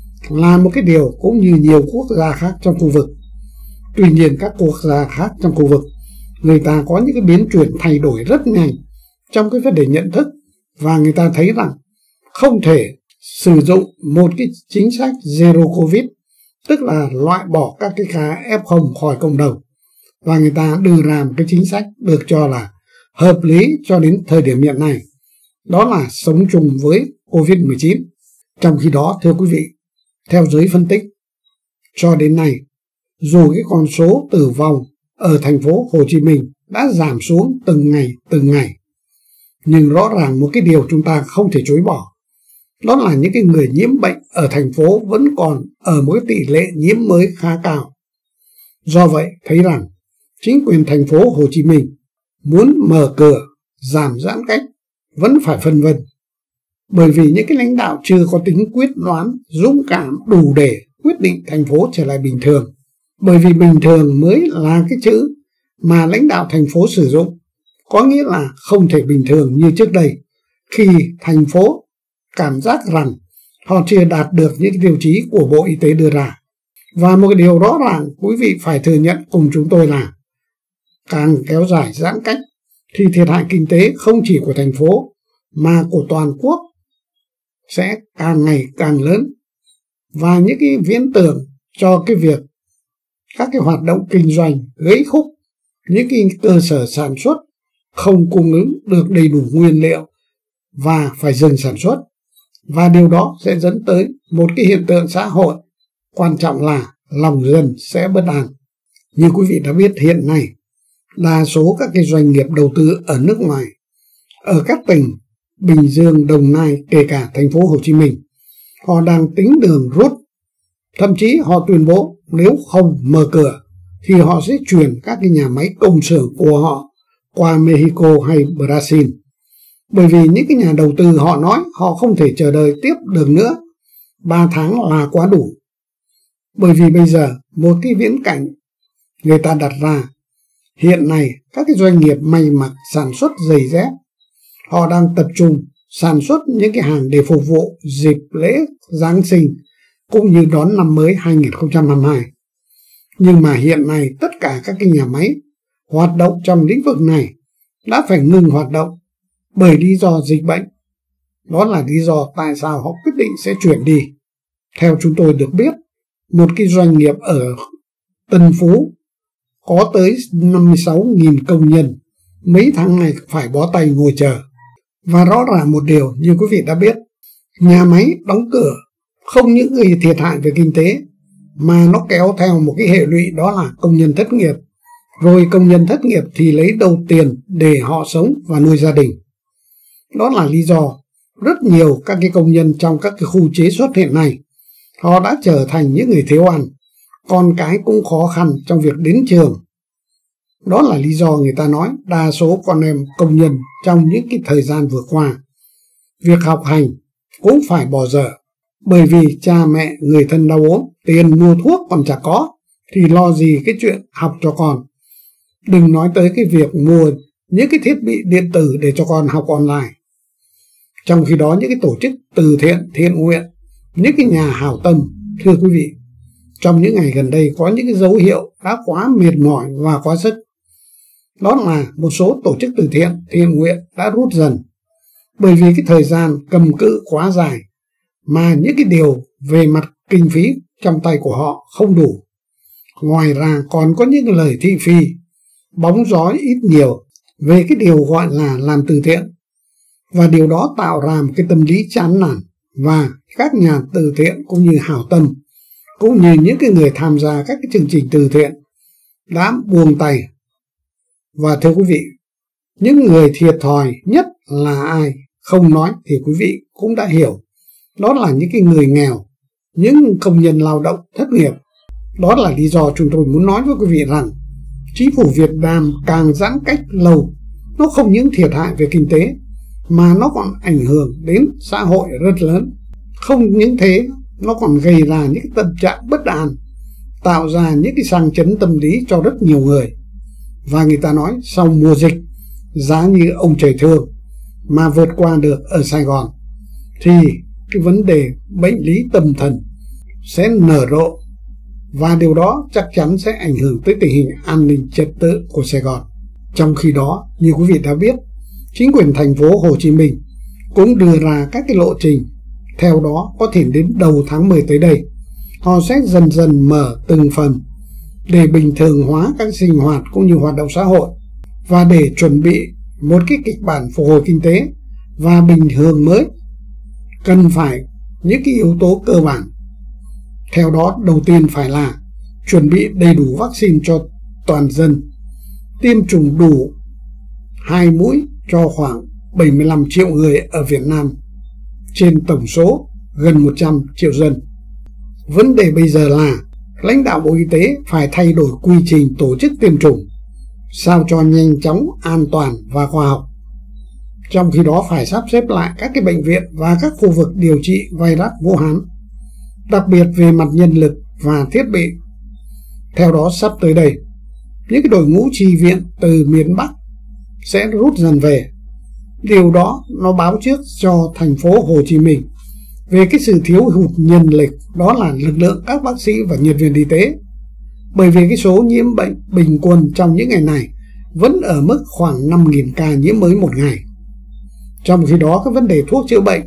là một cái điều cũng như nhiều quốc gia khác trong khu vực. Tuy nhiên, các quốc gia khác trong khu vực người ta có những cái biến chuyển thay đổi rất nhanh trong cái vấn đề nhận thức, và người ta thấy rằng không thể sử dụng một cái chính sách Zero Covid, tức là loại bỏ các cái ca ép không khỏi cộng đồng, và người ta đưa ra một cái chính sách được cho là hợp lý cho đến thời điểm hiện nay, đó là sống chung với Covid mười chín. Trong khi đó, thưa quý vị, theo giới phân tích, cho đến nay, dù cái con số tử vong ở thành phố Hồ Chí Minh đã giảm xuống từng ngày từng ngày, nhưng rõ ràng một cái điều chúng ta không thể chối bỏ, đó là những cái người nhiễm bệnh ở thành phố vẫn còn ở một cái tỷ lệ nhiễm mới khá cao. Do vậy, thấy rằng chính quyền thành phố Hồ Chí Minh muốn mở cửa, giảm giãn cách vẫn phải phân vân, bởi vì những cái lãnh đạo chưa có tính quyết đoán, dũng cảm đủ để quyết định thành phố trở lại bình thường. Bởi vì bình thường mới là cái chữ mà lãnh đạo thành phố sử dụng, có nghĩa là không thể bình thường như trước đây, khi thành phố cảm giác rằng họ chưa đạt được những tiêu chí của Bộ Y tế đưa ra. Và một cái điều rõ ràng quý vị phải thừa nhận cùng chúng tôi là càng kéo dài giãn cách thì thiệt hại kinh tế không chỉ của thành phố mà của toàn quốc sẽ càng ngày càng lớn. Và những cái viễn tưởng cho cái việc các cái hoạt động kinh doanh gãy khúc, những cái cơ sở sản xuất không cung ứng được đầy đủ nguyên liệu và phải dừng sản xuất, và điều đó sẽ dẫn tới một cái hiện tượng xã hội, quan trọng là lòng dân sẽ bất an. Như quý vị đã biết, hiện nay đa số các cái doanh nghiệp đầu tư ở nước ngoài, ở các tỉnh Bình Dương, Đồng Nai, kể cả thành phố Hồ Chí Minh, họ đang tính đường rút. Thậm chí họ tuyên bố nếu không mở cửa thì họ sẽ chuyển các cái nhà máy công xưởng của họ qua Mexico hay Brazil. Bởi vì những cái nhà đầu tư họ nói họ không thể chờ đợi tiếp được nữa, ba tháng là quá đủ. Bởi vì bây giờ một cái viễn cảnh người ta đặt ra, hiện nay các cái doanh nghiệp may mặc, sản xuất giày dép, họ đang tập trung sản xuất những cái hàng để phục vụ dịp lễ Giáng sinh cũng như đón năm mới hai không hai hai. Nhưng mà hiện nay tất cả các cái nhà máy hoạt động trong lĩnh vực này đã phải ngừng hoạt động bởi lý do dịch bệnh. Đó là lý do tại sao họ quyết định sẽ chuyển đi. Theo chúng tôi được biết, một cái doanh nghiệp ở Tân Phú có tới năm mươi sáu nghìn công nhân, mấy tháng này phải bó tay ngồi chờ. Và rõ ràng một điều như quý vị đã biết, nhà máy đóng cửa không những gây thiệt hại về kinh tế mà nó kéo theo một cái hệ lụy, đó là công nhân thất nghiệp. Rồi công nhân thất nghiệp thì lấy đâu tiền để họ sống và nuôi gia đình. Đó là lý do rất nhiều các cái công nhân trong các cái khu chế xuất hiện nay, họ đã trở thành những người thiếu ăn, con cái cũng khó khăn trong việc đến trường. Đó là lý do người ta nói đa số con em công nhân trong những cái thời gian vừa qua, việc học hành cũng phải bỏ dở, bởi vì cha mẹ, người thân đau ốm, tiền mua thuốc còn chả có, thì lo gì cái chuyện học cho con. Đừng nói tới cái việc mua những cái thiết bị điện tử để cho con học online. Trong khi đó những cái tổ chức từ thiện, thiện nguyện, những cái nhà hảo tâm, thưa quý vị, trong những ngày gần đây có những cái dấu hiệu đã quá mệt mỏi và quá sức. Đó là một số tổ chức từ thiện, thiện nguyện đã rút dần, bởi vì cái thời gian cầm cự quá dài, mà những cái điều về mặt kinh phí trong tay của họ không đủ. Ngoài ra còn có những lời thị phi, bóng gió ít nhiều về cái điều gọi là làm từ thiện. Và điều đó tạo ra một cái tâm lý chán nản, và các nhà từ thiện cũng như hảo tâm, cũng như những cái người tham gia các cái chương trình từ thiện đã buông tay. Và thưa quý vị, những người thiệt thòi nhất là ai? Không nói thì quý vị cũng đã hiểu. Đó là những cái người nghèo, những công nhân lao động thất nghiệp. Đó là lý do chúng tôi muốn nói với quý vị rằng chính phủ Việt Nam càng giãn cách lâu, nó không những thiệt hại về kinh tế mà nó còn ảnh hưởng đến xã hội rất lớn. Không những thế, nó còn gây ra những cái tâm trạng bất an, tạo ra những cái sang chấn tâm lý cho rất nhiều người. Và người ta nói sau mùa dịch, giá như ông trời thương mà vượt qua được ở Sài Gòn, thì cái vấn đề bệnh lý tâm thần sẽ nở rộ, và điều đó chắc chắn sẽ ảnh hưởng tới tình hình an ninh trật tự của Sài Gòn. Trong khi đó, như quý vị đã biết, chính quyền thành phố Hồ Chí Minh cũng đưa ra các cái lộ trình. Theo đó, có thể đến đầu tháng mười tới đây, họ sẽ dần dần mở từng phần để bình thường hóa các sinh hoạt cũng như hoạt động xã hội, và để chuẩn bị một cái kịch bản phục hồi kinh tế và bình thường mới cần phải những cái yếu tố cơ bản. Theo đó, đầu tiên phải là chuẩn bị đầy đủ vaccine cho toàn dân, tiêm chủng đủ hai mũi cho khoảng bảy mươi lăm triệu người ở Việt Nam trên tổng số gần một trăm triệu dân. Vấn đề bây giờ là lãnh đạo Bộ Y tế phải thay đổi quy trình tổ chức tiêm chủng sao cho nhanh chóng, an toàn và khoa học. Trong khi đó phải sắp xếp lại các cái bệnh viện và các khu vực điều trị virus Vũ Hán, đặc biệt về mặt nhân lực và thiết bị. Theo đó, sắp tới đây, những cái đội ngũ chi viện từ miền Bắc sẽ rút dần về. Điều đó nó báo trước cho thành phố Hồ Chí Minh về cái sự thiếu hụt nhân lực, đó là lực lượng các bác sĩ và nhân viên y tế. Bởi vì cái số nhiễm bệnh bình quân trong những ngày này vẫn ở mức khoảng năm nghìn ca nhiễm mới một ngày. Trong khi đó, cái vấn đề thuốc chữa bệnh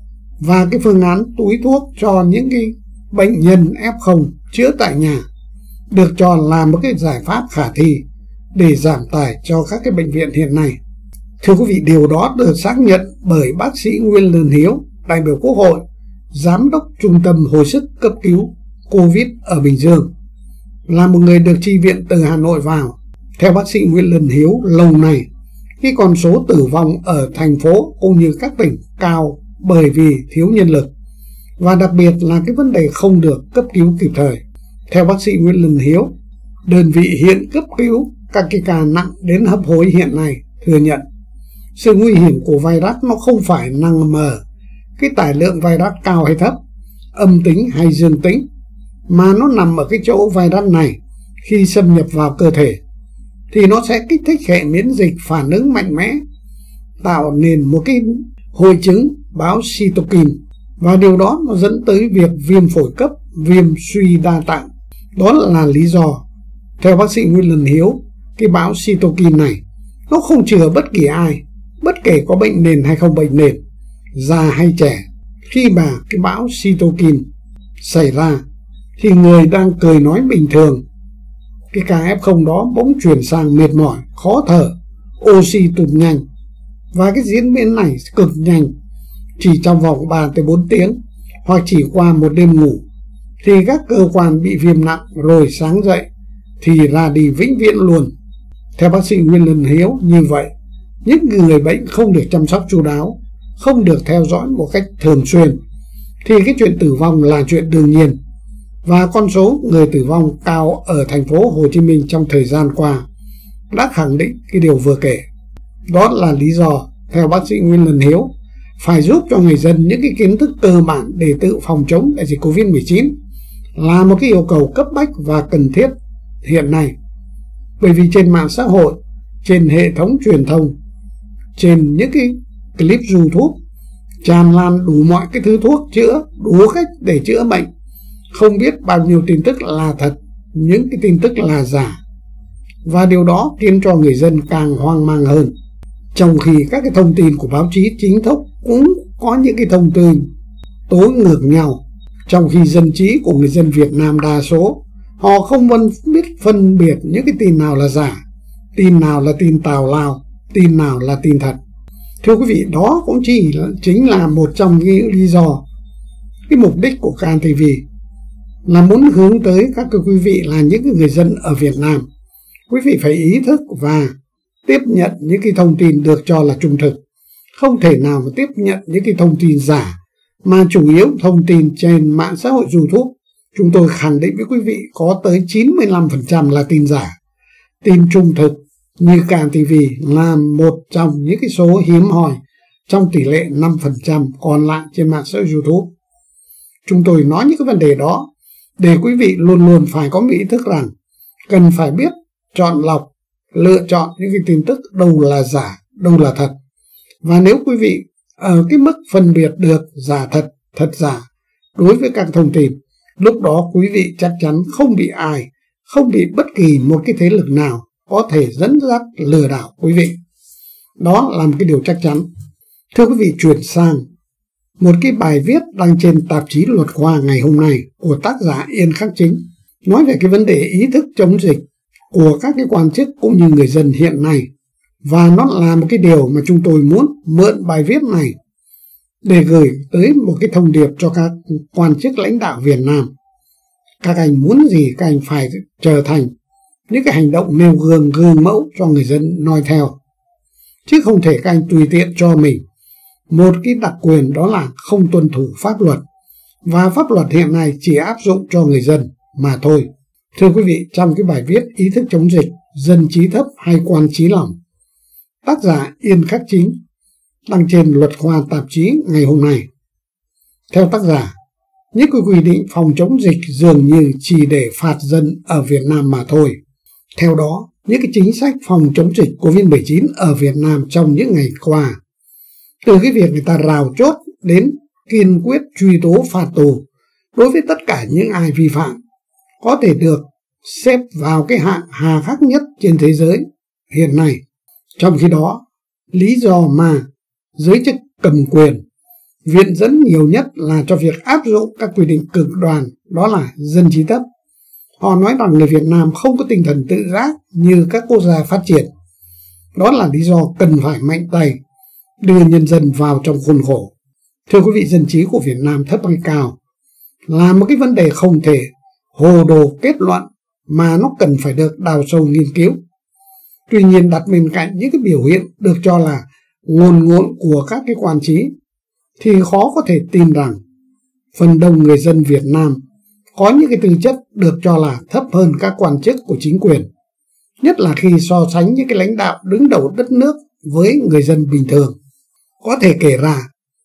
và cái phương án túi thuốc cho những cái bệnh nhân ép không chữa tại nhà được cho là một cái giải pháp khả thi để giảm tải cho các cái bệnh viện hiện nay. Thưa quý vị, điều đó được xác nhận bởi bác sĩ Nguyễn Lân Hiếu, đại biểu Quốc hội, giám đốc Trung tâm Hồi sức cấp cứu Covid ở Bình Dương, là một người được chi viện từ Hà Nội vào. Theo bác sĩ Nguyễn Lân Hiếu, lâu nay cái con số tử vong ở thành phố cũng như các tỉnh cao bởi vì thiếu nhân lực, và đặc biệt là cái vấn đề không được cấp cứu kịp thời. Theo bác sĩ Nguyễn Lân Hiếu, đơn vị hiện cấp cứu các cái ca nặng đến hấp hối hiện nay thừa nhận sự nguy hiểm của virus nó không phải nằm ở cái tải lượng virus cao hay thấp, âm tính hay dương tính, mà nó nằm ở cái chỗ virus này khi xâm nhập vào cơ thể thì nó sẽ kích thích hệ miễn dịch phản ứng mạnh mẽ, tạo nên một cái hội chứng báo cytokine, và điều đó nó dẫn tới việc viêm phổi cấp, viêm suy đa tạng. Đó là lý do, theo bác sĩ Nguyễn Lân Hiếu, cái báo cytokine này nó không chừa bất kỳ ai, bất kể có bệnh nền hay không bệnh nền, già hay trẻ. Khi mà cái bão cytokine xảy ra thì người đang cười nói bình thường, cái ca ép không đó bỗng chuyển sang mệt mỏi, khó thở, oxy tụt nhanh, và cái diễn biến này cực nhanh, chỉ trong vòng ba tới bốn tiếng hoặc chỉ qua một đêm ngủ thì các cơ quan bị viêm nặng, rồi sáng dậy thì ra đi vĩnh viễn luôn. Theo bác sĩ Nguyễn Lân Hiếu, như vậy những người bệnh không được chăm sóc chu đáo, không được theo dõi một cách thường xuyên thì cái chuyện tử vong là chuyện đương nhiên. Và con số người tử vong cao ở thành phố Hồ Chí Minh trong thời gian qua đã khẳng định cái điều vừa kể. Đó là lý do, theo bác sĩ Nguyễn Lân Hiếu, phải giúp cho người dân những cái kiến thức cơ bản để tự phòng chống đại dịch Covid mười chín là một cái yêu cầu cấp bách và cần thiết hiện nay. Bởi vì trên mạng xã hội, trên hệ thống truyền thông, trên những cái clip YouTube tràn lan đủ mọi cái thứ thuốc chữa, đủ cách để chữa bệnh. Không biết bao nhiêu tin tức là thật, những cái tin tức là giả. Và điều đó khiến cho người dân càng hoang mang hơn. Trong khi các cái thông tin của báo chí chính thức cũng có những cái thông tin tối ngược nhau. Trong khi dân trí của người dân Việt Nam đa số, họ không biết phân biệt những cái tin nào là giả, tin nào là tin tào lao, tin nào là tin thật. Thưa quý vị, đó cũng chỉ là, chính là một trong những lý do, cái mục đích của Can ti vi là muốn hướng tới các quý vị là những người dân ở Việt Nam. Quý vị phải ý thức và tiếp nhận những cái thông tin được cho là trung thực. Không thể nào mà tiếp nhận những cái thông tin giả, mà chủ yếu thông tin trên mạng xã hội YouTube. Chúng tôi khẳng định với quý vị có tới chín mươi lăm phần trăm là tin giả. Tin trung thực như Can ti vi là một trong những cái số hiếm hoi trong tỷ lệ năm phần trăm còn lại trên mạng xã hội YouTube. Chúng tôi nói những cái vấn đề đó để quý vị luôn luôn phải có ý thức rằng cần phải biết chọn lọc, lựa chọn những cái tin tức đâu là giả, đâu là thật. Và nếu quý vị ở cái mức phân biệt được giả thật, thật giả đối với các thông tin, lúc đó quý vị chắc chắn không bị ai, không bị bất kỳ một cái thế lực nào có thể dẫn dắt lừa đảo quý vị. Đó là một cái điều chắc chắn. Thưa quý vị, chuyển sang một cái bài viết đăng trên tạp chí Luật Khoa ngày hôm nay của tác giả Yên Khắc Chính, nói về cái vấn đề ý thức chống dịch của các cái quan chức cũng như người dân hiện nay. Và nó là một cái điều mà chúng tôi muốn mượn bài viết này để gửi tới một cái thông điệp cho các quan chức lãnh đạo Việt Nam. Các anh muốn gì các anh phải trở thành những cái hành động nêu gương gương mẫu cho người dân noi theo. Chứ không thể các anh tùy tiện cho mình một cái đặc quyền, đó là không tuân thủ pháp luật. Và pháp luật hiện nay chỉ áp dụng cho người dân mà thôi. Thưa quý vị, trong cái bài viết Ý thức chống dịch, dân trí thấp hay quan trí lòng, tác giả Yên Khắc Chính đăng trên Luật Khoa tạp chí ngày hôm nay. Theo tác giả, những cái quy định phòng chống dịch dường như chỉ để phạt dân ở Việt Nam mà thôi. Theo đó, những cái chính sách phòng chống dịch Covid mười chín ở Việt Nam trong những ngày qua, từ cái việc người ta rào chốt đến kiên quyết truy tố phạt tù đối với tất cả những ai vi phạm, có thể được xếp vào cái hạng hà khắc nhất trên thế giới hiện nay. Trong khi đó, lý do mà giới chức cầm quyền viện dẫn nhiều nhất là cho việc áp dụng các quy định cực đoan, đó là dân trí thấp. Họ nói rằng người Việt Nam không có tinh thần tự giác như các quốc gia phát triển. Đó là lý do cần phải mạnh tay đưa nhân dân vào trong khuôn khổ. Thưa quý vị, dân trí của Việt Nam thấp hay cao là một cái vấn đề không thể hồ đồ kết luận, mà nó cần phải được đào sâu nghiên cứu. Tuy nhiên, đặt bên cạnh những cái biểu hiện được cho là ngôn ngộn của các cái quan trí, thì khó có thể tin rằng phần đông người dân Việt Nam có những cái tư chất được cho là thấp hơn các quan chức của chính quyền, nhất là khi so sánh những cái lãnh đạo đứng đầu đất nước với người dân bình thường. Có thể kể ra,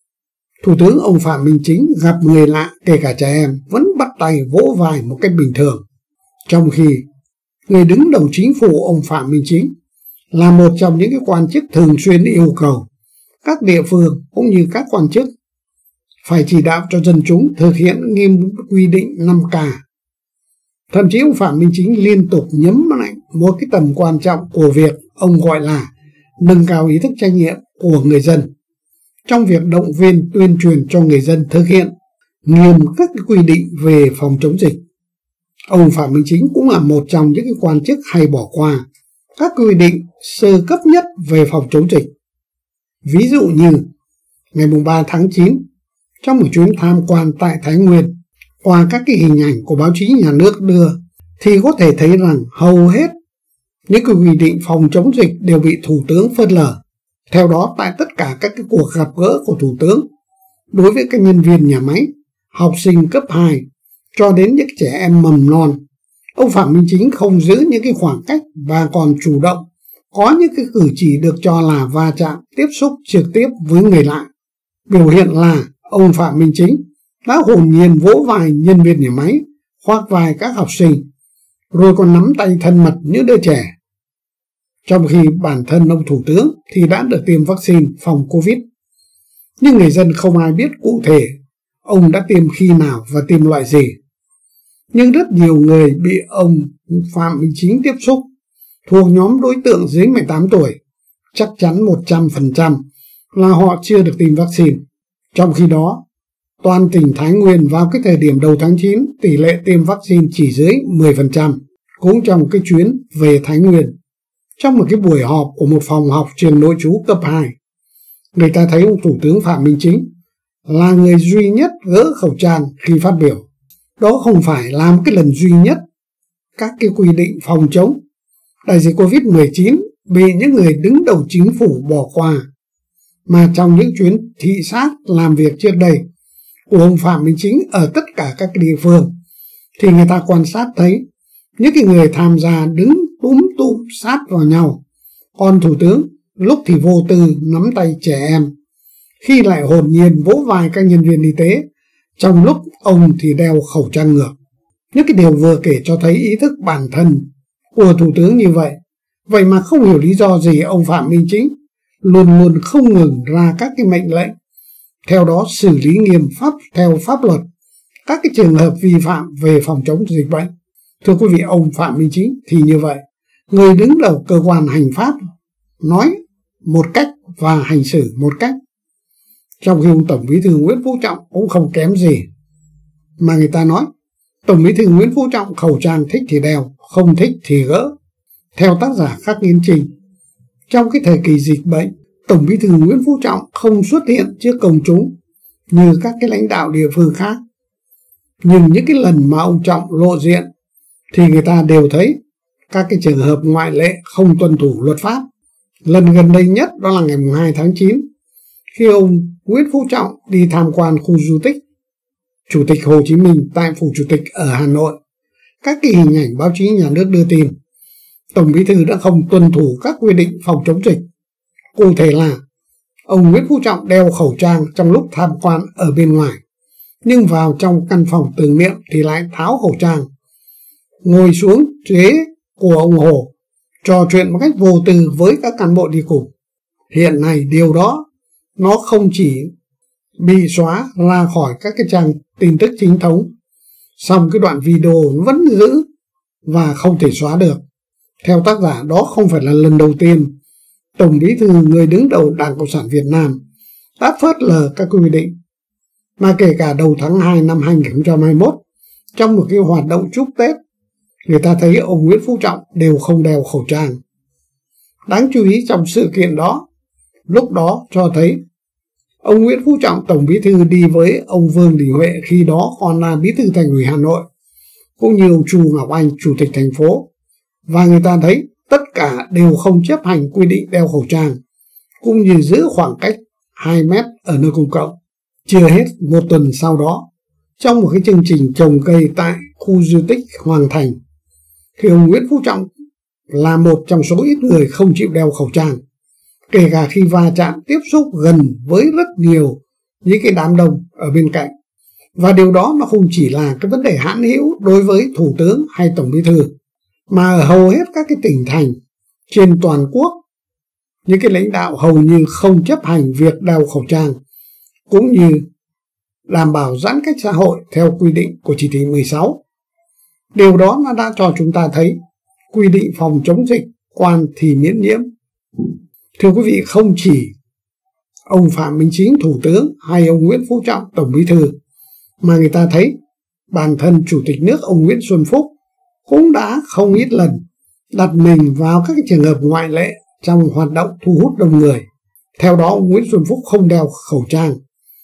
Thủ tướng ông Phạm Minh Chính gặp người lạ, kể cả trẻ em, vẫn bắt tay vỗ vai một cách bình thường. Trong khi người đứng đầu chính phủ ông Phạm Minh Chính là một trong những cái quan chức thường xuyên yêu cầu các địa phương cũng như các quan chức phải chỉ đạo cho dân chúng thực hiện nghiêm quy định năm K. Thậm chí ông Phạm Minh Chính liên tục nhấn mạnh một cái tầm quan trọng của việc ông gọi là nâng cao ý thức trách nhiệm của người dân trong việc động viên tuyên truyền cho người dân thực hiện nghiêm các cái quy định về phòng chống dịch. Ông Phạm Minh Chính cũng là một trong những cái quan chức hay bỏ qua các quy định sơ cấp nhất về phòng chống dịch. Ví dụ như ngày ba tháng chín, trong một chuyến tham quan tại Thái Nguyên, qua các cái hình ảnh của báo chí nhà nước đưa, thì có thể thấy rằng hầu hết những cái quy định phòng chống dịch đều bị Thủ tướng phớt lờ. Theo đó, tại tất cả các cái cuộc gặp gỡ của Thủ tướng đối với các nhân viên nhà máy, học sinh cấp hai cho đến những trẻ em mầm non, ông Phạm Minh Chính không giữ những cái khoảng cách và còn chủ động có những cái cử chỉ được cho là va chạm, tiếp xúc trực tiếp với người lạ. Biểu hiện là ông Phạm Minh Chính đã hồn nhiên vỗ vai nhân viên nhà máy, khoác vai các học sinh, rồi còn nắm tay thân mật như đứa trẻ. Trong khi bản thân ông Thủ tướng thì đã được tiêm vaccine phòng Covid. Nhưng người dân không ai biết cụ thể ông đã tiêm khi nào và tiêm loại gì. Nhưng rất nhiều người bị ông Phạm Minh Chính tiếp xúc thuộc nhóm đối tượng dưới mười tám tuổi, chắc chắn một trăm phần trăm là họ chưa được tiêm vaccine. Trong khi đó, toàn tỉnh Thái Nguyên vào cái thời điểm đầu tháng chín, tỷ lệ tiêm vaccine chỉ dưới mười phần trăm. Cũng trong cái chuyến về Thái Nguyên, trong một cái buổi họp của một phòng học trường nội trú cấp hai, người ta thấy ông Thủ tướng Phạm Minh Chính là người duy nhất gỡ khẩu trang khi phát biểu. Đó không phải là một cái lần duy nhất các cái quy định phòng chống đại dịch Covid mười chín bị những người đứng đầu chính phủ bỏ qua, mà trong những chuyến thị sát làm việc trước đây của ông Phạm Minh Chính ở tất cả các địa phương, thì người ta quan sát thấy những cái người tham gia đứng túm tụm sát vào nhau, còn Thủ tướng lúc thì vô tư nắm tay trẻ em, khi lại hồn nhiên vỗ vai các nhân viên y tế, trong lúc ông thì đeo khẩu trang ngược. Những cái điều vừa kể cho thấy ý thức bản thân của Thủ tướng như vậy. Vậy mà không hiểu lý do gì ông Phạm Minh Chính luôn luôn không ngừng ra các cái mệnh lệnh, theo đó xử lý nghiêm pháp theo pháp luật các cái trường hợp vi phạm về phòng chống dịch bệnh. Thưa quý vị, ông Phạm Minh Chính thì như vậy người đứng đầu cơ quan hành pháp nói một cách và hành xử một cách. Trong khi ông Tổng Bí thư Nguyễn Phú Trọng cũng không kém gì. Mà người ta nói, Tổng Bí thư Nguyễn Phú Trọng khẩu trang thích thì đeo, không thích thì gỡ. Theo tác giả Khắc Nghiên Trình, trong cái thời kỳ dịch bệnh, Tổng Bí thư Nguyễn Phú Trọng không xuất hiện trước công chúng như các cái lãnh đạo địa phương khác. Nhưng những cái lần mà ông Trọng lộ diện thì người ta đều thấy các cái trường hợp ngoại lệ không tuân thủ luật pháp. Lần gần đây nhất đó là ngày hai tháng chín, khi ông Nguyễn Phú Trọng đi tham quan khu di tích Chủ tịch Hồ Chí Minh tại Phủ Chủ tịch ở Hà Nội. Các cái hình ảnh báo chí nhà nước đưa tin, Tổng Bí thư đã không tuân thủ các quy định phòng chống dịch. Cụ thể là ông Nguyễn Phú Trọng đeo khẩu trang trong lúc tham quan ở bên ngoài, nhưng vào trong căn phòng tưởng niệm thì lại tháo khẩu trang, ngồi xuống ghế của ông Hồ, trò chuyện một cách vô tư với các cán bộ đi cùng. Hiện nay điều đó nó không chỉ bị xóa ra khỏi các cái trang tin tức chính thống, song cái đoạn video vẫn giữ và không thể xóa được. Theo tác giả, đó không phải là lần đầu tiên Tổng Bí thư, người đứng đầu Đảng Cộng sản Việt Nam, đã phớt lờ các quy định. Mà kể cả đầu tháng hai năm hai nghìn không trăm hai mươi mốt, trong một cái hoạt động chúc Tết, người ta thấy ông Nguyễn Phú Trọng đều không đeo khẩu trang. Đáng chú ý trong sự kiện đó, lúc đó cho thấy ông Nguyễn Phú Trọng, Tổng Bí thư, đi với ông Vương Đình Huệ, khi đó còn là Bí thư Thành ủy Hà Nội, cũng như ông Chu Ngọc Anh, Chủ tịch thành phố. Và người ta thấy tất cả đều không chấp hành quy định đeo khẩu trang, cũng như giữ khoảng cách hai mét ở nơi công cộng. Chưa hết, một tuần sau đó, trong một cái chương trình trồng cây tại khu di tích Hoàng Thành, thì ông Nguyễn Phú Trọng là một trong số ít người không chịu đeo khẩu trang, kể cả khi va chạm tiếp xúc gần với rất nhiều những cái đám đông ở bên cạnh. Và điều đó nó không chỉ là cái vấn đề hãn hữu đối với Thủ tướng hay Tổng Bí thư, mà ở hầu hết các cái tỉnh thành trên toàn quốc, những cái lãnh đạo hầu như không chấp hành việc đeo khẩu trang, cũng như đảm bảo giãn cách xã hội theo quy định của chỉ thị mười sáu. Điều đó nó đã cho chúng ta thấy quy định phòng chống dịch quan thì miễn nhiễm. Thưa quý vị, không chỉ ông Phạm Minh Chính, Thủ tướng, hay ông Nguyễn Phú Trọng, Tổng Bí thư, mà người ta thấy bản thân Chủ tịch nước ông Nguyễn Xuân Phúc cũng đã không ít lần đặt mình vào các cái trường hợp ngoại lệ trong hoạt động thu hút đông người. Theo đó, ông Nguyễn Xuân Phúc không đeo khẩu trang,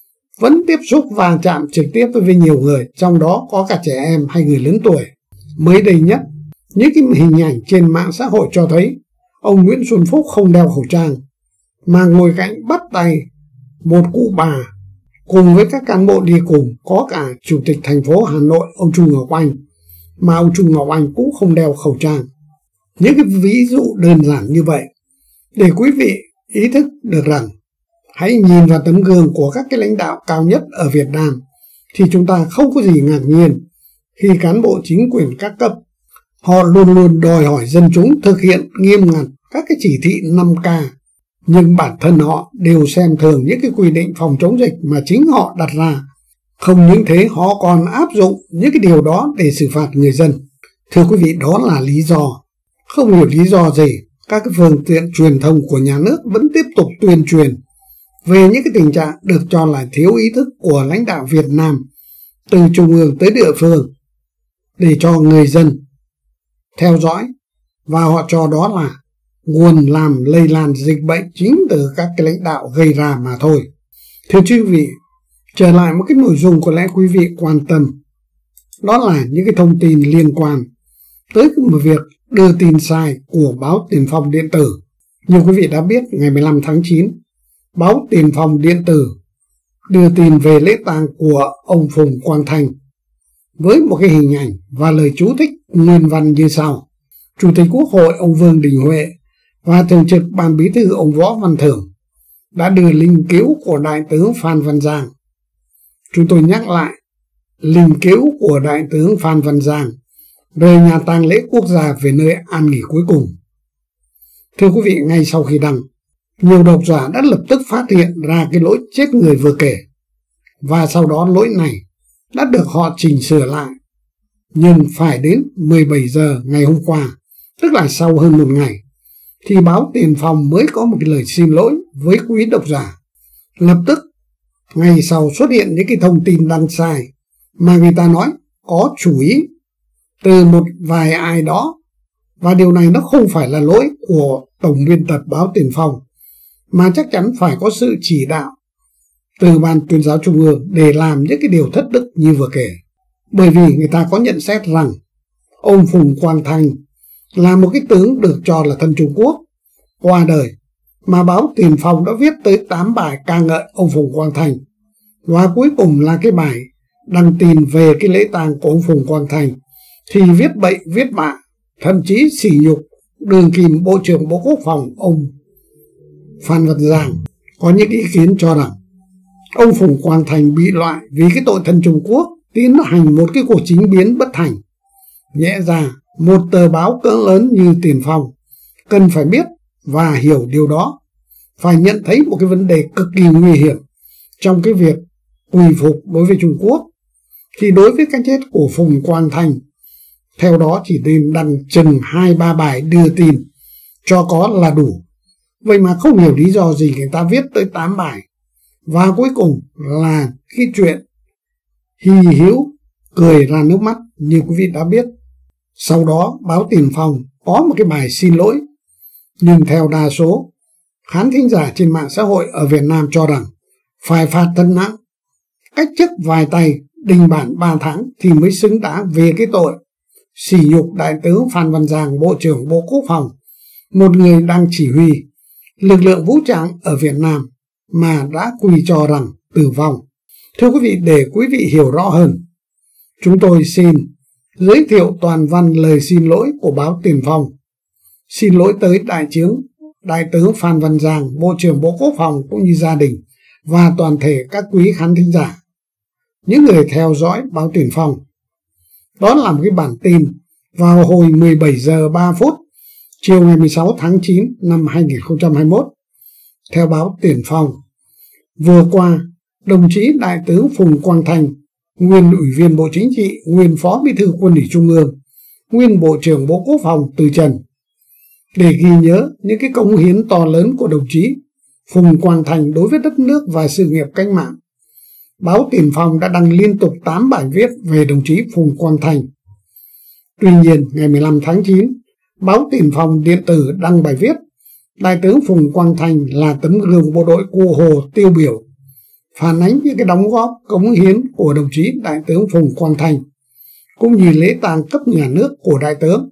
vẫn tiếp xúc và chạm trực tiếp với nhiều người, trong đó có cả trẻ em hay người lớn tuổi. Mới đây nhất, những cái hình ảnh trên mạng xã hội cho thấy ông Nguyễn Xuân Phúc không đeo khẩu trang, mà ngồi cạnh bắt tay một cụ bà, cùng với các cán bộ đi cùng có cả Chủ tịch thành phố Hà Nội ông Chu Ngọc Anh, mà ông Chu Ngọc Anh cũng không đeo khẩu trang. Những cái ví dụ đơn giản như vậy để quý vị ý thức được rằng hãy nhìn vào tấm gương của các cái lãnh đạo cao nhất ở Việt Nam, thì chúng ta không có gì ngạc nhiên khi cán bộ chính quyền các cấp họ luôn luôn đòi hỏi dân chúng thực hiện nghiêm ngặt các cái chỉ thị năm K, nhưng bản thân họ đều xem thường những cái quy định phòng chống dịch mà chính họ đặt ra. Không những thế, họ còn áp dụng những cái điều đó để xử phạt người dân. Thưa quý vị, đó là lý do. Không hiểu lý do gì, các cái phương tiện truyền thông của nhà nước vẫn tiếp tục tuyên truyền về những cái tình trạng được cho là thiếu ý thức của lãnh đạo Việt Nam từ trung ương tới địa phương, để cho người dân theo dõi, và họ cho đó là nguồn làm lây lan dịch bệnh chính từ các cái lãnh đạo gây ra mà thôi. Thưa quý vị, trở lại một cái nội dung có lẽ quý vị quan tâm, đó là những cái thông tin liên quan tới một việc đưa tin sai của báo Tiền Phong điện tử. Như quý vị đã biết, ngày mười lăm tháng chín, báo Tiền Phong điện tử đưa tin về lễ tang của ông Phùng Quang Thanh với một cái hình ảnh và lời chú thích nguyên văn như sau: Chủ tịch Quốc hội ông Vương Đình Huệ và Thường trực Ban Bí thư ông Võ Văn Thưởng đã đưa linh cữu của Đại tướng Phan Văn Giang. Chúng tôi nhắc lại, linh cữu của Đại tướng Phan Văn Giang về nhà tang lễ quốc gia về nơi an nghỉ cuối cùng. Thưa quý vị, ngay sau khi đăng, nhiều độc giả đã lập tức phát hiện ra cái lỗi chết người vừa kể, và sau đó lỗi này đã được họ chỉnh sửa lại. Nhưng phải đến mười bảy giờ ngày hôm qua tức là sau hơn một ngày, thì báo Tiền Phong mới có một cái lời xin lỗi với quý độc giả. Lập tức, ngày sau xuất hiện những cái thông tin đăng sai mà người ta nói có chủ ý từ một vài ai đó, và điều này nó không phải là lỗi của tổng biên tập báo Tiền Phong, mà chắc chắn phải có sự chỉ đạo từ Ban Tuyên giáo Trung ương để làm những cái điều thất đức như vừa kể. Bởi vì người ta có nhận xét rằng ông Phùng Quang Thanh là một cái tướng được cho là thân Trung Quốc qua đời, mà báo Tiền Phong đã viết tới tám bài ca ngợi ông Phùng Quang Thanh, và cuối cùng là cái bài đăng tin về cái lễ tang của ông Phùng Quang Thanh thì viết bậy viết bạ, thậm chí sỉ nhục đương kim Bộ trưởng Bộ Quốc phòng ông Phan Văn Giang. Có những ý kiến cho rằng ông Phùng Quang Thanh bị loại vì cái tội thân Trung Quốc, tiến hành một cái cuộc chính biến bất thành. Nhẽ ra một tờ báo cỡ lớn như Tiền Phong cần phải biết và hiểu điều đó, phải nhận thấy một cái vấn đề cực kỳ nguy hiểm trong cái việc quỳ phục đối với Trung Quốc. Thì đối với cái chết của Phùng Quang Thanh, theo đó chỉ nên đăng chừng hai ba bài đưa tin cho có là đủ. Vậy mà không hiểu lý do gì người ta viết tới tám bài, và cuối cùng là cái chuyện hy hữu cười ra nước mắt như quý vị đã biết. Sau đó báo Tiền Phong có một cái bài xin lỗi, nhưng theo đa số khán thính giả trên mạng xã hội ở Việt Nam cho rằng phải phạt thật nặng, cách chức vài tay, đình bản ba tháng thì mới xứng đáng về cái tội sỉ nhục Đại tướng Phan Văn Giang, Bộ trưởng Bộ Quốc phòng, một người đang chỉ huy lực lượng vũ trang ở Việt Nam mà đã quy cho rằng tử vong. Thưa quý vị, để quý vị hiểu rõ hơn, chúng tôi xin giới thiệu toàn văn lời xin lỗi của báo Tiền Phong. Xin lỗi tới Đại tướng Đại tướng Phan Văn Giang, Bộ trưởng Bộ Quốc phòng cũng như gia đình và toàn thể các quý khán thính giả, những người theo dõi báo Tiền Phong. Đó là một cái bản tin vào hồi mười bảy giờ ba phút chiều ngày mười sáu tháng chín năm hai nghìn không trăm hai mươi mốt. Theo báo Tiền Phong, vừa qua, đồng chí Đại tướng Phùng Quang Thanh, nguyên Ủy viên Bộ Chính trị, nguyên Phó Bí thư Quân ủy Trung ương, nguyên Bộ trưởng Bộ Quốc phòng từ trần. Để ghi nhớ những cái cống hiến to lớn của đồng chí Phùng Quang Thanh đối với đất nước và sự nghiệp cách mạng, báo Tiền Phong đã đăng liên tục tám bài viết về đồng chí Phùng Quang Thanh. Tuy nhiên, ngày mười lăm tháng chín, báo Tiền Phong điện tử đăng bài viết Đại tướng Phùng Quang Thanh là tấm gương bộ đội Cụ Hồ tiêu biểu, phản ánh những cái đóng góp cống hiến của đồng chí Đại tướng Phùng Quang Thanh cũng như lễ tang cấp nhà nước của Đại tướng.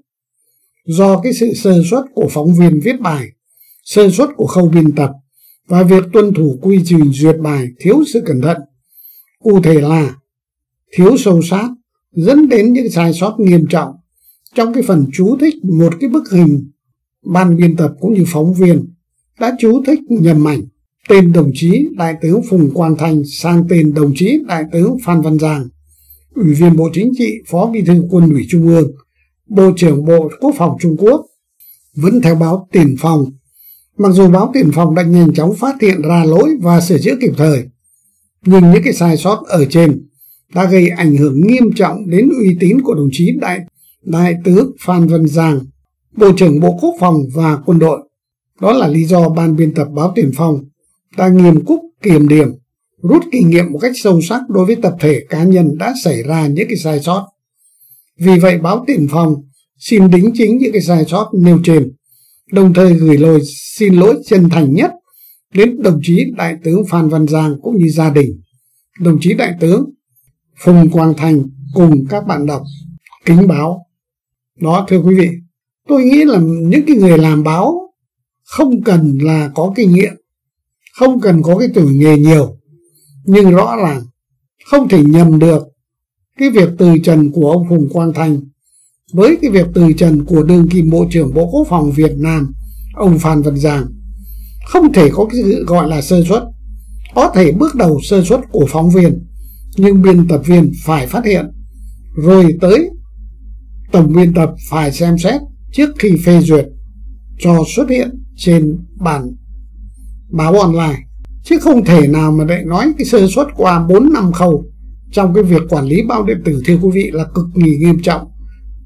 Do cái sự sơ suất của phóng viên viết bài, sơ suất của khâu biên tập và việc tuân thủ quy trình duyệt bài thiếu sự cẩn thận, cụ thể là thiếu sâu sát, dẫn đến những sai sót nghiêm trọng trong cái phần chú thích một cái bức hình. Ban biên tập cũng như phóng viên đã chú thích nhầm ảnh tên đồng chí Đại tướng Phùng Quang Thanh sang tên đồng chí Đại tướng Phan Văn Giang, Ủy viên Bộ Chính trị, Phó Bí thư Quân ủy Trung ương, Bộ trưởng Bộ Quốc phòng Trung Quốc. Vẫn theo báo Tiền Phong, mặc dù báo Tiền Phong đã nhanh chóng phát hiện ra lỗi và sửa chữa kịp thời, nhưng những cái sai sót ở trên đã gây ảnh hưởng nghiêm trọng đến uy tín của đồng chí Đại, Đại tướng Phan Văn Giang, Bộ trưởng Bộ Quốc phòng và Quân đội. Đó là lý do ban biên tập báo Tiền Phong đã nghiêm túc kiểm điểm, rút kinh nghiệm một cách sâu sắc đối với tập thể cá nhân đã xảy ra những cái sai sót. Vì vậy, báo Tiền Phong xin đính chính những cái sai sót nêu trên, đồng thời gửi lời xin lỗi chân thành nhất đến đồng chí Đại tướng Phan Văn Giang cũng như gia đình đồng chí Đại tướng Phùng Quang Thanh cùng các bạn đọc kính báo. Đó, thưa quý vị, tôi nghĩ là những cái người làm báo không cần là có kinh nghiệm, không cần có cái tuổi nghề nhiều, nhưng rõ ràng không thể nhầm được cái việc từ trần của ông Phùng Quang Thanh với cái việc từ trần của đương kim Bộ trưởng Bộ Quốc phòng Việt Nam, ông Phan Văn Giang. Không thể có cái sự gọi là sơ suất. Có thể bước đầu sơ suất của phóng viên, nhưng biên tập viên phải phát hiện, rồi tới tổng biên tập phải xem xét trước khi phê duyệt cho xuất hiện trên bản báo online. Chứ không thể nào mà lại nói cái sơ suất qua bốn năm khâu trong cái việc quản lý báo điện tử, thưa quý vị, là cực kỳ nghiêm trọng.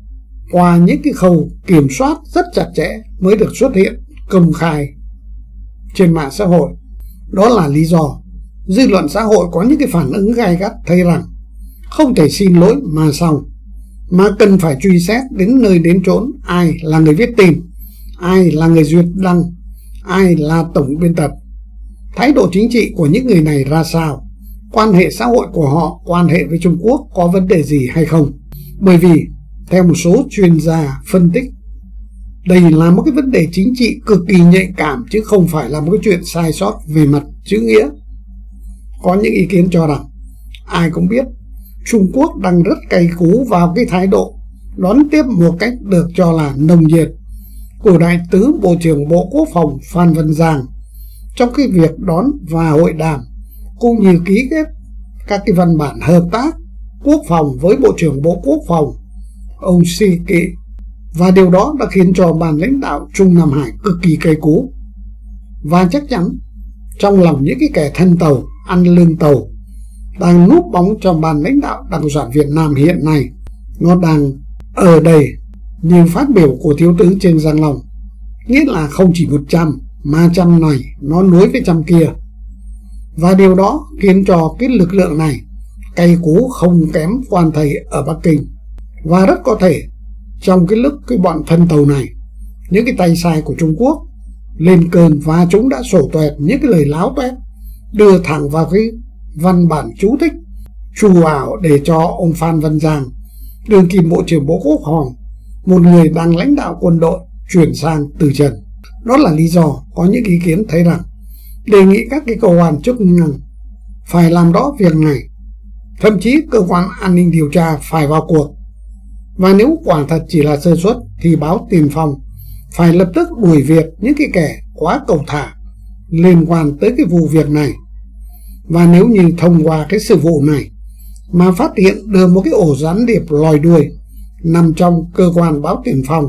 qua những cái khâu kiểm soát rất chặt chẽ mới được xuất hiện công khai trên mạng xã hội. Đó là lý do dư luận xã hội có những cái phản ứng gay gắt, thấy rằng không thể xin lỗi mà xong, mà cần phải truy xét đến nơi đến chốn ai là người viết tin, ai là người duyệt đăng, ai là tổng biên tập, thái độ chính trị của những người này ra sao, quan hệ xã hội của họ, quan hệ với Trung Quốc có vấn đề gì hay không. Bởi vì theo một số chuyên gia phân tích, đây là một cái vấn đề chính trị cực kỳ nhạy cảm, chứ không phải là một cái chuyện sai sót về mặt chữ nghĩa. Có những ý kiến cho rằng ai cũng biết Trung Quốc đang rất cay cú vào cái thái độ đón tiếp một cách được cho là nồng nhiệt của Đại tướng Bộ trưởng Bộ Quốc phòng Phan Văn Giang trong cái việc đón và hội đàm, cũng như ký kết các cái văn bản hợp tác quốc phòng với Bộ trưởng Bộ Quốc phòng ông Si Kỵ. Và điều đó đã khiến cho ban lãnh đạo Trung Nam Hải cực kỳ cay cú. Và chắc chắn trong lòng những cái kẻ thân tàu, ăn lương tàu đang núp bóng trong ban lãnh đạo Đảng Cộng sản Việt Nam hiện nay, nó đang ở đây như phát biểu của Thiếu tướng Trương Giang Long, nghĩa là không chỉ một trăm mà trăm này nó nối với trăm kia. Và điều đó khiến cho cái lực lượng này cay cú không kém quan thầy ở Bắc Kinh. Và rất có thể trong cái lúc cái bọn thân tàu này, những cái tay sai của Trung Quốc lên cơn và chúng đã sổ tuẹt những cái lời láo tuét, đưa thẳng vào cái văn bản chú thích trù ảo để cho ông Phan Văn Giang, đương kim Bộ trưởng Bộ Quốc phòng, một người đang lãnh đạo quân đội, chuyển sang từ trần. Đó là lý do có những ý kiến thấy rằng đề nghị các cái cơ quan chức năng phải làm rõ việc này, thậm chí cơ quan an ninh điều tra phải vào cuộc. Và nếu quả thật chỉ là sơ suất thì báo Tiền Phong phải lập tức đuổi việc những cái kẻ quá cầu thả liên quan tới cái vụ việc này. Và nếu như thông qua cái sự vụ này mà phát hiện được một cái ổ gián điệp lòi đuôi nằm trong cơ quan báo Tiền Phong,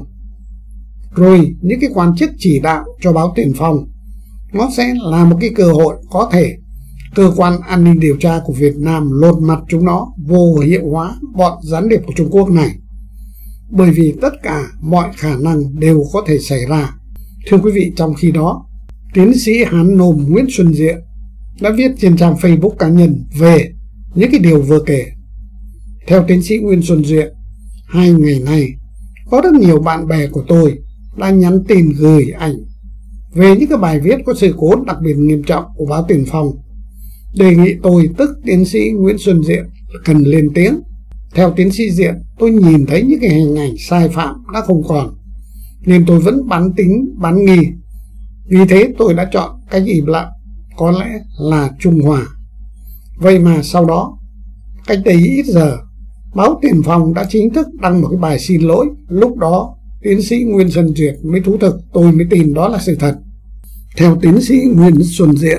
rồi những cái quan chức chỉ đạo cho báo Tiền Phong, nó sẽ là một cái cơ hội có thể cơ quan an ninh điều tra của Việt Nam lột mặt chúng nó, vô hiệu hóa bọn gián điệp của Trung Quốc này. Bởi vì tất cả mọi khả năng đều có thể xảy ra. Thưa quý vị, trong khi đó, tiến sĩ Hán Nôm Nguyễn Xuân Diện đã viết trên trang Facebook cá nhân về những cái điều vừa kể. Theo tiến sĩ Nguyễn Xuân Diện, hai ngày nay có rất nhiều bạn bè của tôi đã nhắn tin gửi ảnh về những cái bài viết có sự cố đặc biệt nghiêm trọng của báo Tiền Phong, đề nghị tôi, tức tiến sĩ Nguyễn Xuân Diện, cần lên tiếng. Theo tiến sĩ Diện, tôi nhìn thấy những cái hình ảnh sai phạm đã không còn, nên tôi vẫn bán tính, bán nghi. Vì thế tôi đã chọn cách im lặng, có lẽ là trung hòa. Vậy mà sau đó, cách đây ít giờ, báo Tiền Phong đã chính thức đăng một cái bài xin lỗi. Lúc đó, tiến sĩ Nguyễn Xuân Diện mới thú thực, tôi mới tin đó là sự thật. Theo tiến sĩ Nguyễn Xuân Diện,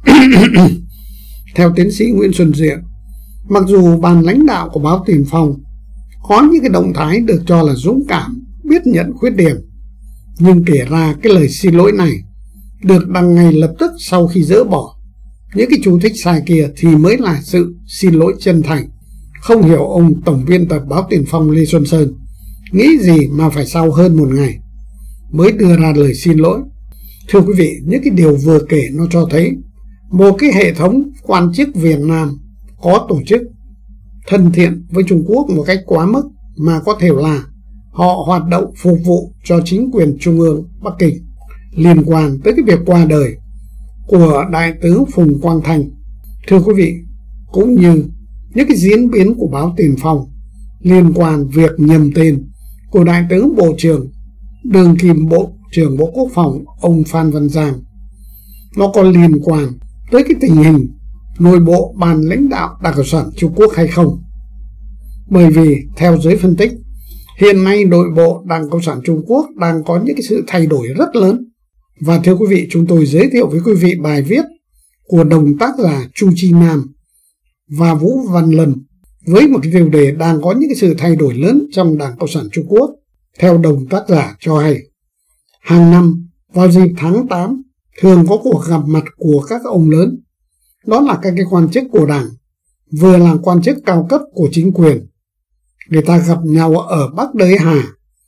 theo tiến sĩ Nguyễn Xuân Diện, mặc dù ban lãnh đạo của báo Tiền Phong có những cái động thái được cho là dũng cảm, biết nhận khuyết điểm, nhưng kể ra cái lời xin lỗi này được đăng ngay lập tức sau khi dỡ bỏ những cái chú thích sai kia thì mới là sự xin lỗi chân thành. Không hiểu ông tổng biên tập báo Tiền Phong Lê Xuân Sơn nghĩ gì mà phải sau hơn một ngày mới đưa ra lời xin lỗi. Thưa quý vị, những cái điều vừa kể nó cho thấy một cái hệ thống quan chức Việt Nam có tổ chức, thân thiện với Trung Quốc một cách quá mức, mà có thể là họ hoạt động phục vụ cho chính quyền trung ương Bắc Kinh liên quan tới cái việc qua đời của Đại tướng Phùng Quang Thanh. Thưa quý vị, cũng như những cái diễn biến của báo Tiền Phong liên quan việc nhầm tên của Đại tướng Bộ trưởng, đương kim Bộ trưởng Bộ Quốc phòng ông Phan Văn Giang, nó có liên quan tới cái tình hình nội bộ ban lãnh đạo Đảng Cộng sản Trung Quốc hay không. Bởi vì theo giới phân tích, hiện nay nội bộ Đảng Cộng sản Trung Quốc đang có những cái sự thay đổi rất lớn. Và thưa quý vị, chúng tôi giới thiệu với quý vị bài viết của đồng tác giả Chu Chi Nam và Vũ Văn Lâm với một cái tiêu đề đang có những cái sự thay đổi lớn trong Đảng Cộng sản Trung Quốc. Theo đồng tác giả cho hay, hàng năm vào dịp tháng tám thường có cuộc gặp mặt của các ông lớn, đó là các cái quan chức của đảng, vừa là quan chức cao cấp của chính quyền. Người ta gặp nhau ở Bắc Đới Hà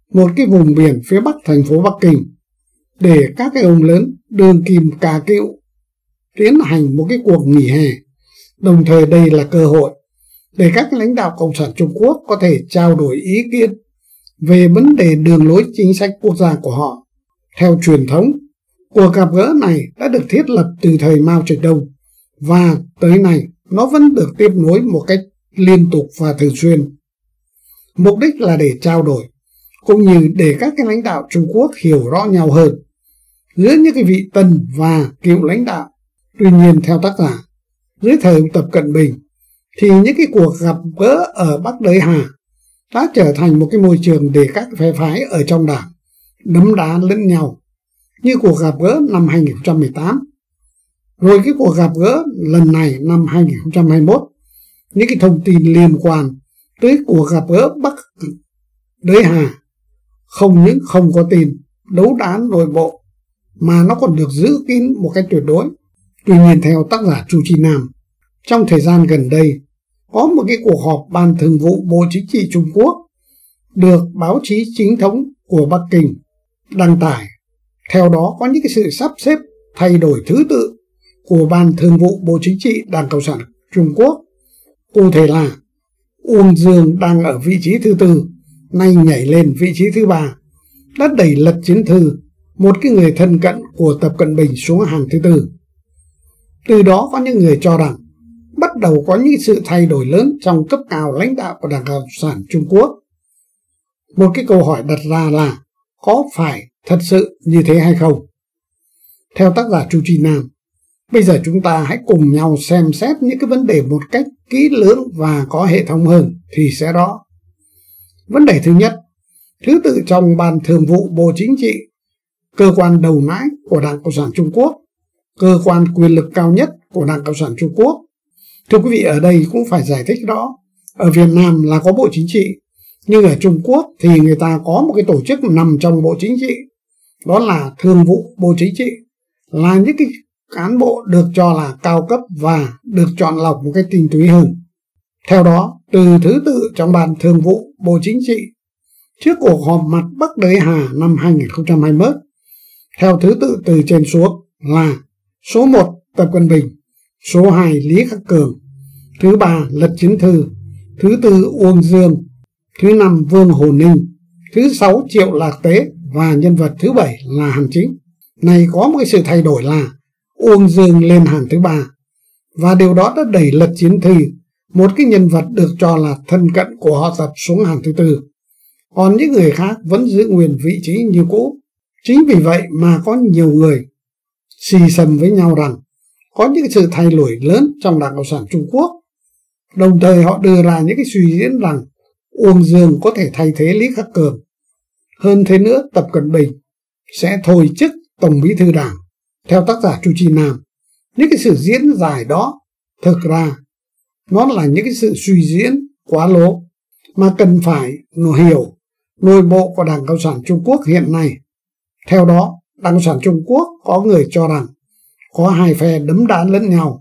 một cái vùng biển phía bắc thành phố Bắc Kinh, để các cái ông lớn đương kim cà cựu tiến hành một cái cuộc nghỉ hè. Đồng thời đây là cơ hội để các lãnh đạo Cộng sản Trung Quốc có thể trao đổi ý kiến về vấn đề đường lối chính sách quốc gia của họ. Theo truyền thống, cuộc gặp gỡ này đã được thiết lập từ thời Mao Trạch Đông và tới nay nó vẫn được tiếp nối một cách liên tục và thường xuyên. Mục đích là để trao đổi cũng như để các cái lãnh đạo Trung Quốc hiểu rõ nhau hơn giữa những cái vị tân và cựu lãnh đạo. Tuy nhiên, theo tác giả, dưới thời Tập Cận Bình thì những cái cuộc gặp gỡ ở Bắc Đới Hà đã trở thành một cái môi trường để các phe phái ở trong đảng đấm đá lẫn nhau, như cuộc gặp gỡ năm hai nghìn không trăm mười tám. Rồi cái cuộc gặp gỡ lần này năm hai nghìn không trăm hai mươi mốt, những cái thông tin liên quan tới cuộc gặp gỡ Bắc Đới Hà không những không có tin đấu đá nội bộ mà nó còn được giữ kín một cách tuyệt đối. Tuy nhiên, theo tác giả Chu Chi Nam, trong thời gian gần đây có một cái cuộc họp Ban Thường vụ Bộ Chính trị Trung Quốc được báo chí chính thống của Bắc Kinh đăng tải. Theo đó có những cái sự sắp xếp thay đổi thứ tự của Ban Thường vụ Bộ Chính trị Đảng Cộng sản Trung Quốc. Cụ thể là Uông Dương đang ở vị trí thứ tư, nay nhảy lên vị trí thứ ba, đã đẩy Lật Chiến Thư, một cái người thân cận của Tập Cận Bình, xuống hàng thứ tư. Từ đó có những người cho rằng bắt đầu có những sự thay đổi lớn trong cấp cao lãnh đạo của Đảng Cộng sản Trung Quốc. Một cái câu hỏi đặt ra là có phải thật sự như thế hay không? Theo tác giả Chu Chi Nam, bây giờ chúng ta hãy cùng nhau xem xét những cái vấn đề một cách kỹ lưỡng và có hệ thống hơn thì sẽ rõ. Vấn đề thứ nhất, thứ tự trong Ban Thường vụ Bộ Chính trị, cơ quan đầu nãi của Đảng Cộng sản Trung Quốc, cơ quan quyền lực cao nhất của Đảng Cộng sản Trung Quốc. Thưa quý vị, ở đây cũng phải giải thích rõ. Ở Việt Nam là có Bộ Chính trị, nhưng ở Trung Quốc thì người ta có một cái tổ chức nằm trong Bộ Chính trị, đó là Thường vụ Bộ Chính trị, là những cái cán bộ được cho là cao cấp và được chọn lọc một cách tinh túy hơn. Theo đó, từ thứ tự trong Ban Thường vụ Bộ Chính trị trước cuộc họp mặt Bắc Đới Hà năm hai nghìn không trăm hai mươi mốt, theo thứ tự từ trên xuống là số một Tập Cận Bình, số hai Lý Khắc Cường, thứ ba Lật Chiến Thư, thứ tư Uông Dương, thứ năm Vương Hồ Ninh, thứ sáu Triệu Lạc Tế và nhân vật thứ bảy là Hàn Chính. Này có một cái sự thay đổi là Uông Dương lên hàng thứ ba, và điều đó đã đẩy Lật Chiến Thư, một cái nhân vật được cho là thân cận của họ Tập, xuống hàng thứ tư. Còn những người khác vẫn giữ nguyên vị trí như cũ. Chính vì vậy mà có nhiều người xì xầm với nhau rằng có những sự thay đổi lớn trong Đảng Cộng sản Trung Quốc. Đồng thời họ đưa ra những cái suy diễn rằng Uông Dương có thể thay thế Lý Khắc Cường. Hơn thế nữa, Tập Cận Bình sẽ thôi chức Tổng Bí thư Đảng. Theo tác giả Chu Chi Nam, những cái sự diễn giải đó thực ra nó là những cái sự suy diễn quá lố mà cần phải hiểu nội bộ của Đảng Cộng sản Trung Quốc hiện nay. Theo đó, Đảng Cộng sản Trung Quốc có người cho rằng có hai phe đấm đá lẫn nhau.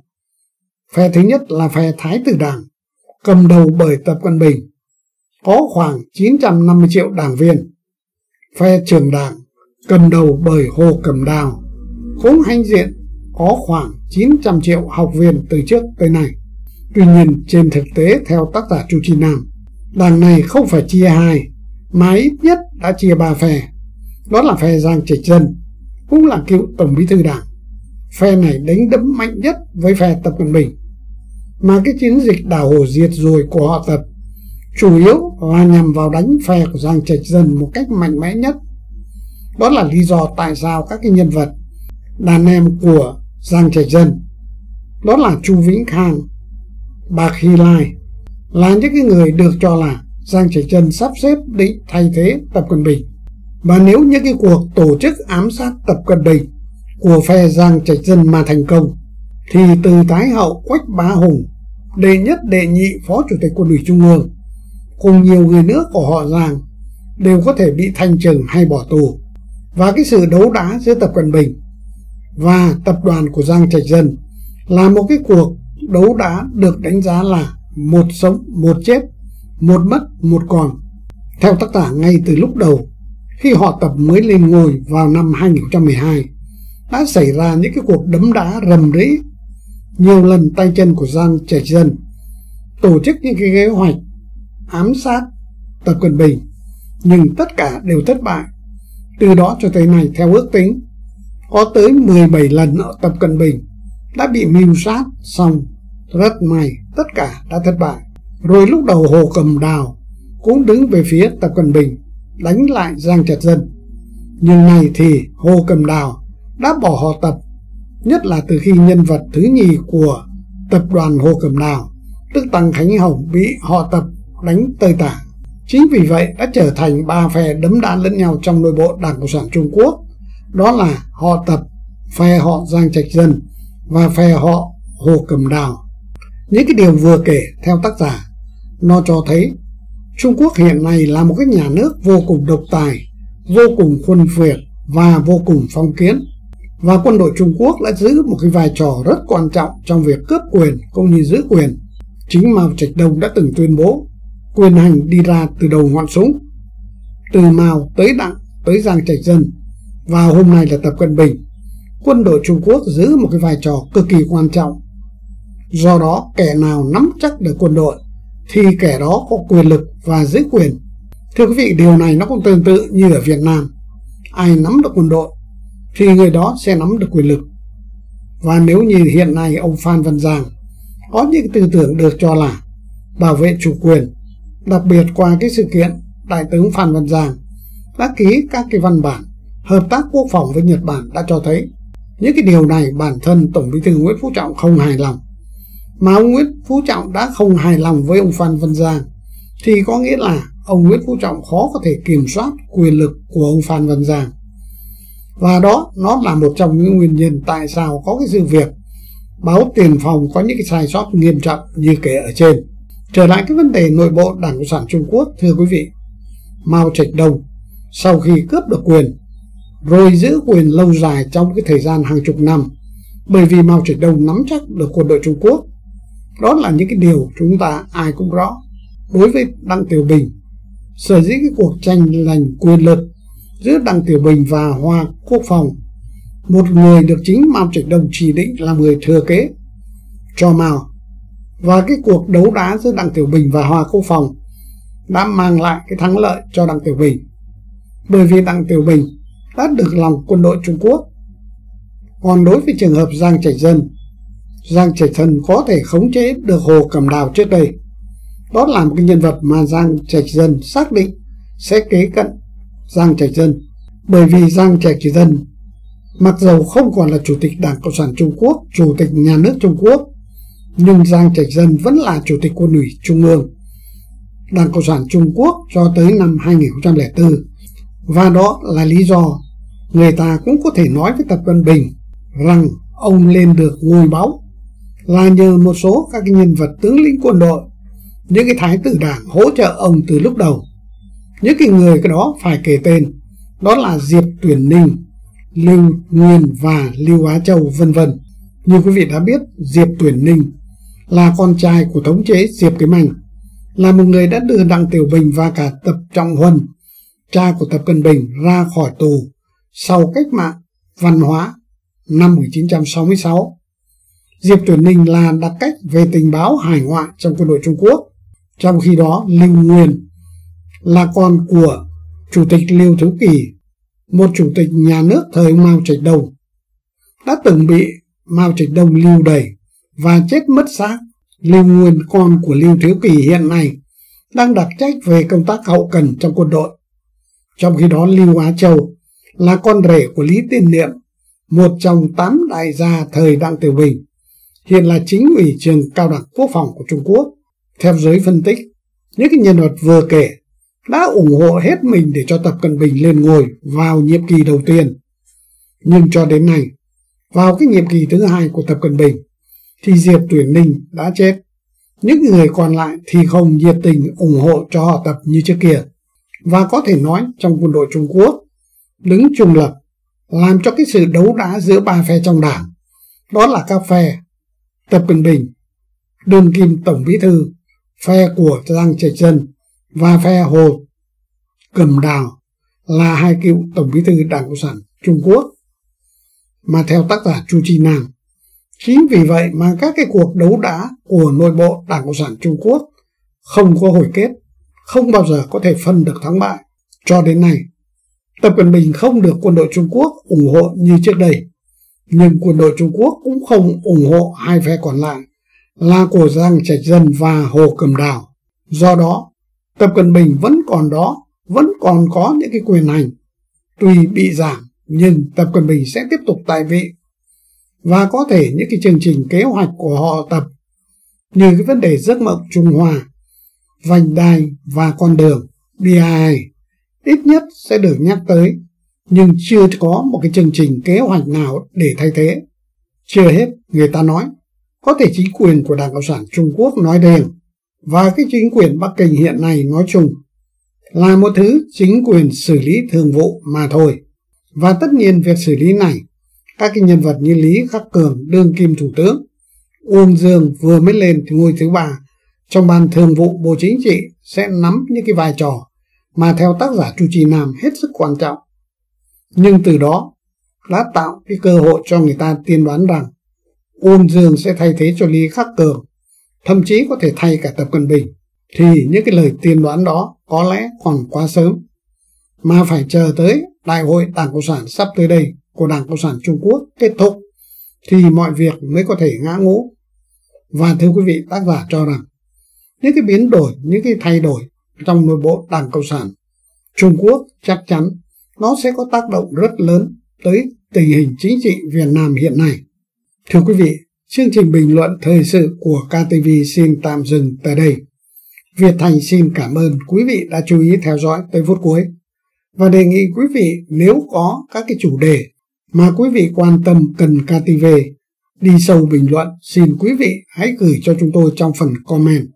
Phe thứ nhất là phe Thái tử Đảng, cầm đầu bởi Tập Cận Bình, có khoảng chín trăm năm mươi triệu đảng viên. Phe Trường Đảng, cầm đầu bởi Hồ Cẩm Đào, cũng hãnh diện có khoảng chín trăm triệu học viên từ trước tới nay. Tuy nhiên, trên thực tế, theo tác giả Chu Chi Nam, đảng này không phải chia hai, mà ít nhất đã chia ba phe. Đó là phe Giang Trạch Dân, cũng là cựu Tổng Bí thư Đảng. Phe này đánh đấm mạnh nhất với phe Tập Cận Bình. Mà cái chiến dịch đảo hổ diệt ruồi của họ Tập chủ yếu là nhằm vào đánh phe của Giang Trạch Dân một cách mạnh mẽ nhất. Đó là lý do tại sao các cái nhân vật đàn em của Giang Trạch Dân, đó là Chu Vĩnh Khang, Bạc Hy Lai, là những cái người được cho là Giang Trạch Dân sắp xếp định thay thế Tập Cận Bình. Và nếu những cái cuộc tổ chức ám sát Tập Cận Bình của phe Giang Trạch Dân mà thành công, thì từ Thái hậu Quách Bá Hùng, đệ nhất đệ nhị Phó Chủ tịch Quân ủy Trung ương, cùng nhiều người nữa của họ Giang đều có thể bị thanh trừng hay bỏ tù. Và cái sự đấu đá giữa Tập Cận Bình và tập đoàn của Giang Trạch Dân là một cái cuộc đấu đá được đánh giá là một sống một chết, một mất một còn. Theo tác giả, ngay từ lúc đầu khi họ Tập mới lên ngôi vào năm hai nghìn không trăm mười hai, đã xảy ra những cái cuộc đấm đá rầm rĩ, nhiều lần tay chân của Giang Trạch Dân tổ chức những cái kế hoạch ám sát Tập Cận Bình, nhưng tất cả đều thất bại. Từ đó cho tới nay, theo ước tính, có tới mười bảy lần Tập Cận Bình đã bị mưu sát, xong rất may tất cả đã thất bại. Rồi lúc đầu Hồ Cẩm Đào cũng đứng về phía Tập Cận Bình đánh lại Giang Trạch Dân, nhưng nay thì Hồ Cẩm Đào đã bỏ họ Tập, nhất là từ khi nhân vật thứ nhì của tập đoàn Hồ Cẩm Đào, tức Tăng Khánh Hồng, bị họ Tập đánh tơi tả. Chính vì vậy đã trở thành ba phe đấm đá lẫn nhau trong nội bộ Đảng Cộng sản Trung Quốc, đó là họ Tập, phe họ Giang Trạch Dân và phe họ Hồ Cẩm Đào. Những cái điều vừa kể theo tác giả, nó cho thấy Trung Quốc hiện nay là một cái nhà nước vô cùng độc tài, vô cùng khuân phiệt và vô cùng phong kiến. Và quân đội Trung Quốc đã giữ một cái vai trò rất quan trọng trong việc cướp quyền cũng như giữ quyền. Chính Mao Trạch Đông đã từng tuyên bố quyền hành đi ra từ đầu ngọn súng, từ Mao tới Đặng tới Giang Trạch Dân, và hôm nay là Tập Cận Bình. Quân đội Trung Quốc giữ một cái vai trò cực kỳ quan trọng. Do đó, kẻ nào nắm chắc được quân đội thì kẻ đó có quyền lực và giữ quyền. Thưa quý vị, điều này nó cũng tương tự như ở Việt Nam. Ai nắm được quân đội thì người đó sẽ nắm được quyền lực. Và nếu như hiện nay ông Phan Văn Giang có những tư tưởng được cho là bảo vệ chủ quyền, đặc biệt qua cái sự kiện Đại tướng Phan Văn Giang đã ký các cái văn bản hợp tác quốc phòng với Nhật Bản, đã cho thấy những cái điều này bản thân Tổng Bí thư Nguyễn Phú Trọng không hài lòng. Mà ông Nguyễn Phú Trọng đã không hài lòng với ông Phan Văn Giang thì có nghĩa là ông Nguyễn Phú Trọng khó có thể kiểm soát quyền lực của ông Phan Văn Giang. Và đó nó là một trong những nguyên nhân tại sao có cái sự việc báo Tiền Phòng có những cái sai sót nghiêm trọng như kể ở trên. Trở lại cái vấn đề nội bộ Đảng Cộng sản Trung Quốc, thưa quý vị, Mao Trạch Đông sau khi cướp được quyền rồi giữ quyền lâu dài trong cái thời gian hàng chục năm, bởi vì Mao Trạch Đông nắm chắc được quân đội Trung Quốc. Đó là những cái điều chúng ta ai cũng rõ. Đối với Đặng Tiểu Bình, sở dĩ cái cuộc tranh giành quyền lực giữa Đặng Tiểu Bình và Hoa Quốc Phòng, một người được chính Mao Trạch Đông chỉ định là người thừa kế cho Mao, và cái cuộc đấu đá giữa Đặng Tiểu Bình và Hoa Quốc Phòng đã mang lại cái thắng lợi cho Đặng Tiểu Bình, bởi vì Đặng Tiểu Bình đã được lòng quân đội Trung Quốc. Còn đối với trường hợp Giang Trạch Dân, Giang Trạch Dân có thể khống chế được Hồ Cẩm Đào trước đây. Đó là một cái nhân vật mà Giang Trạch Dân xác định sẽ kế cận Giang Trạch Dân, bởi vì Giang Trạch Dân mặc dầu không còn là chủ tịch Đảng Cộng sản Trung Quốc, chủ tịch nhà nước Trung Quốc, nhưng Giang Trạch Dân vẫn là chủ tịch Quân ủy Trung ương Đảng Cộng sản Trung Quốc cho tới năm hai nghìn không trăm lẻ bốn. Và đó là lý do người ta cũng có thể nói với Tập Cận Bình rằng ông lên được ngôi báu là nhờ một số các nhân vật tướng lĩnh quân đội, những cái thái tử đảng hỗ trợ ông từ lúc đầu. Những cái người cái đó phải kể tên, đó là Diệp Tuyển Ninh, Lưu Nguyên và Lưu Á Châu vân vân. Như quý vị đã biết, Diệp Tuyển Ninh là con trai của thống chế Diệp Kiếm Anh, là một người đã đưa Đặng Tiểu Bình và cả Tập Trọng Huân, cha của Tập Cận Bình, ra khỏi tù sau cách mạng văn hóa năm một nghìn chín trăm sáu mươi sáu. Diệp Tuyển Ninh là đặc cách về tình báo hải ngoại trong quân đội Trung Quốc. Trong khi đó, Lưu Nguyên là con của Chủ tịch Lưu Thiếu Kỳ, một chủ tịch nhà nước thời Mao Trạch Đông, đã từng bị Mao Trạch Đông lưu đày và chết mất xác. Lưu Nguyên, con của Lưu Thiếu Kỳ, hiện nay đang đặc trách về công tác hậu cần trong quân đội. Trong khi đó, Lưu Á Châu là con rể của Lý Tiên Niệm, một trong tám đại gia thời Đặng Tiểu Bình, hiện là chính ủy trường cao đẳng quốc phòng của Trung Quốc. Theo giới phân tích, những cái nhân vật vừa kể đã ủng hộ hết mình để cho Tập Cận Bình lên ngôi vào nhiệm kỳ đầu tiên. Nhưng cho đến nay, vào cái nhiệm kỳ thứ hai của Tập Cận Bình, thì Diệp Tuyển Ninh đã chết. Những người còn lại thì không nhiệt tình ủng hộ cho họ Tập như trước kia. Và có thể nói trong quân đội Trung Quốc, đứng trung lập, làm cho cái sự đấu đá giữa ba phe trong đảng, đó là các phe Tập Cận Bình, đương kim Tổng Bí thư, phe của Giang Trạch Dân và phe Hồ Cẩm Đào, là hai cựu Tổng Bí thư Đảng Cộng sản Trung Quốc, mà theo tác giả Chu Chi Nam. Chính vì vậy mà các cái cuộc đấu đá của nội bộ Đảng Cộng sản Trung Quốc không có hồi kết, không bao giờ có thể phân được thắng bại. Cho đến nay, Tập Cận Bình không được quân đội Trung Quốc ủng hộ như trước đây, nhưng quân đội Trung Quốc cũng không ủng hộ hai phe còn lại là của Giang Trạch Dân và Hồ Cẩm Đào. Do đó, Tập Cận Bình vẫn còn đó, vẫn còn có những cái quyền hành. Tuy bị giảm, nhưng Tập Cận Bình sẽ tiếp tục tại vị. Và có thể những cái chương trình kế hoạch của họ Tập, như cái vấn đề giấc mộng Trung Hoa, vành đai và con đường B I hai, ít nhất sẽ được nhắc tới, nhưng chưa có một cái chương trình kế hoạch nào để thay thế. Chưa hết, người ta nói, có thể chính quyền của Đảng Cộng sản Trung Quốc nói riêng và cái chính quyền Bắc Kinh hiện nay nói chung là một thứ chính quyền xử lý thường vụ mà thôi. Và tất nhiên việc xử lý này, các cái nhân vật như Lý Khắc Cường, đương kim thủ tướng, Uông Dương vừa mới lên ngôi thứ ba trong ban thường vụ Bộ Chính trị sẽ nắm những cái vai trò mà theo tác giả Chu Chi Nam hết sức quan trọng. Nhưng từ đó đã tạo cái cơ hội cho người ta tiên đoán rằng Uông Dương sẽ thay thế cho Lý Khắc Cường, thậm chí có thể thay cả Tập Cận Bình, thì những cái lời tiên đoán đó có lẽ còn quá sớm, mà phải chờ tới Đại hội Đảng Cộng sản sắp tới đây của Đảng Cộng sản Trung Quốc kết thúc thì mọi việc mới có thể ngã ngũ. Và thưa quý vị, tác giả cho rằng những cái biến đổi, những cái thay đổi trong nội bộ Đảng Cộng sản Trung Quốc chắc chắn nó sẽ có tác động rất lớn tới tình hình chính trị Việt Nam hiện nay. Thưa quý vị, chương trình bình luận thời sự của ca tê vê xin tạm dừng tại đây. Việt Thành xin cảm ơn quý vị đã chú ý theo dõi tới phút cuối, và đề nghị quý vị nếu có các cái chủ đề mà quý vị quan tâm cần ca tê vê đi sâu bình luận, xin quý vị hãy gửi cho chúng tôi trong phần comment,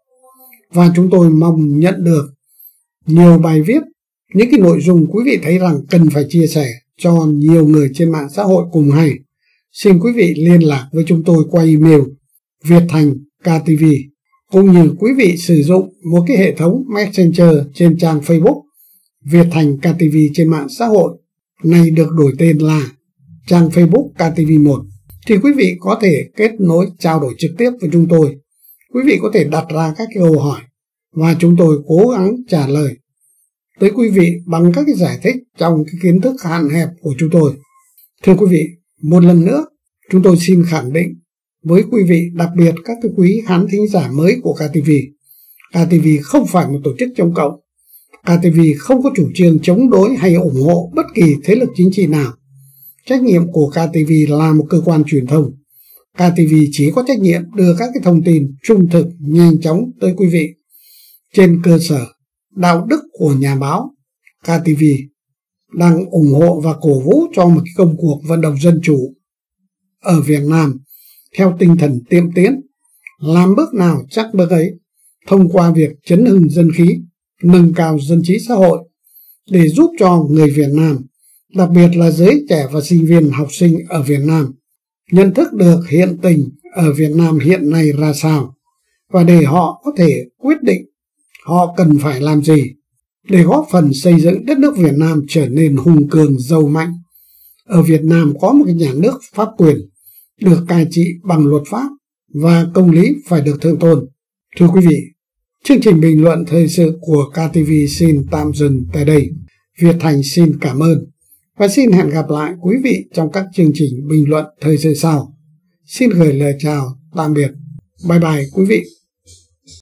và chúng tôi mong nhận được nhiều bài viết, những cái nội dung quý vị thấy rằng cần phải chia sẻ cho nhiều người trên mạng xã hội cùng hay. Xin quý vị liên lạc với chúng tôi qua email Việt Thành ca tê vê, cũng như quý vị sử dụng một cái hệ thống Messenger trên trang Facebook Việt Thành ca tê vê trên mạng xã hội, này được đổi tên là trang Facebook ca tê vê một, thì quý vị có thể kết nối trao đổi trực tiếp với chúng tôi. Quý vị có thể đặt ra các câu hỏi và chúng tôi cố gắng trả lời tới quý vị bằng các cái giải thích trong cái kiến thức hạn hẹp của chúng tôi. Thưa quý vị, một lần nữa chúng tôi xin khẳng định với quý vị, đặc biệt các cái quý khán thính giả mới của ca tê vê, ca tê vê không phải một tổ chức chống cộng. ca tê vê không có chủ trương chống đối hay ủng hộ bất kỳ thế lực chính trị nào. Trách nhiệm của ca tê vê là một cơ quan truyền thông. ca tê vê chỉ có trách nhiệm đưa các cái thông tin trung thực, nhanh chóng tới quý vị. Trên cơ sở đạo đức của nhà báo, ca tê vê đang ủng hộ và cổ vũ cho một cái công cuộc vận động dân chủ ở Việt Nam theo tinh thần tiệm tiến, làm bước nào chắc bước ấy, thông qua việc chấn hưng dân khí, nâng cao dân trí xã hội để giúp cho người Việt Nam, đặc biệt là giới trẻ và sinh viên học sinh ở Việt Nam, nhận thức được hiện tình ở Việt Nam hiện nay ra sao, và để họ có thể quyết định họ cần phải làm gì để góp phần xây dựng đất nước Việt Nam trở nên hùng cường, giàu mạnh. Ở Việt Nam có một cái nhà nước pháp quyền được cai trị bằng luật pháp và công lý phải được thượng tôn. Thưa quý vị, chương trình bình luận thời sự của ca tê vê xin tạm dừng tại đây. Việt Thành xin cảm ơn và xin hẹn gặp lại quý vị trong các chương trình bình luận thời sự sau. Xin gửi lời chào, tạm biệt, bye bye quý vị.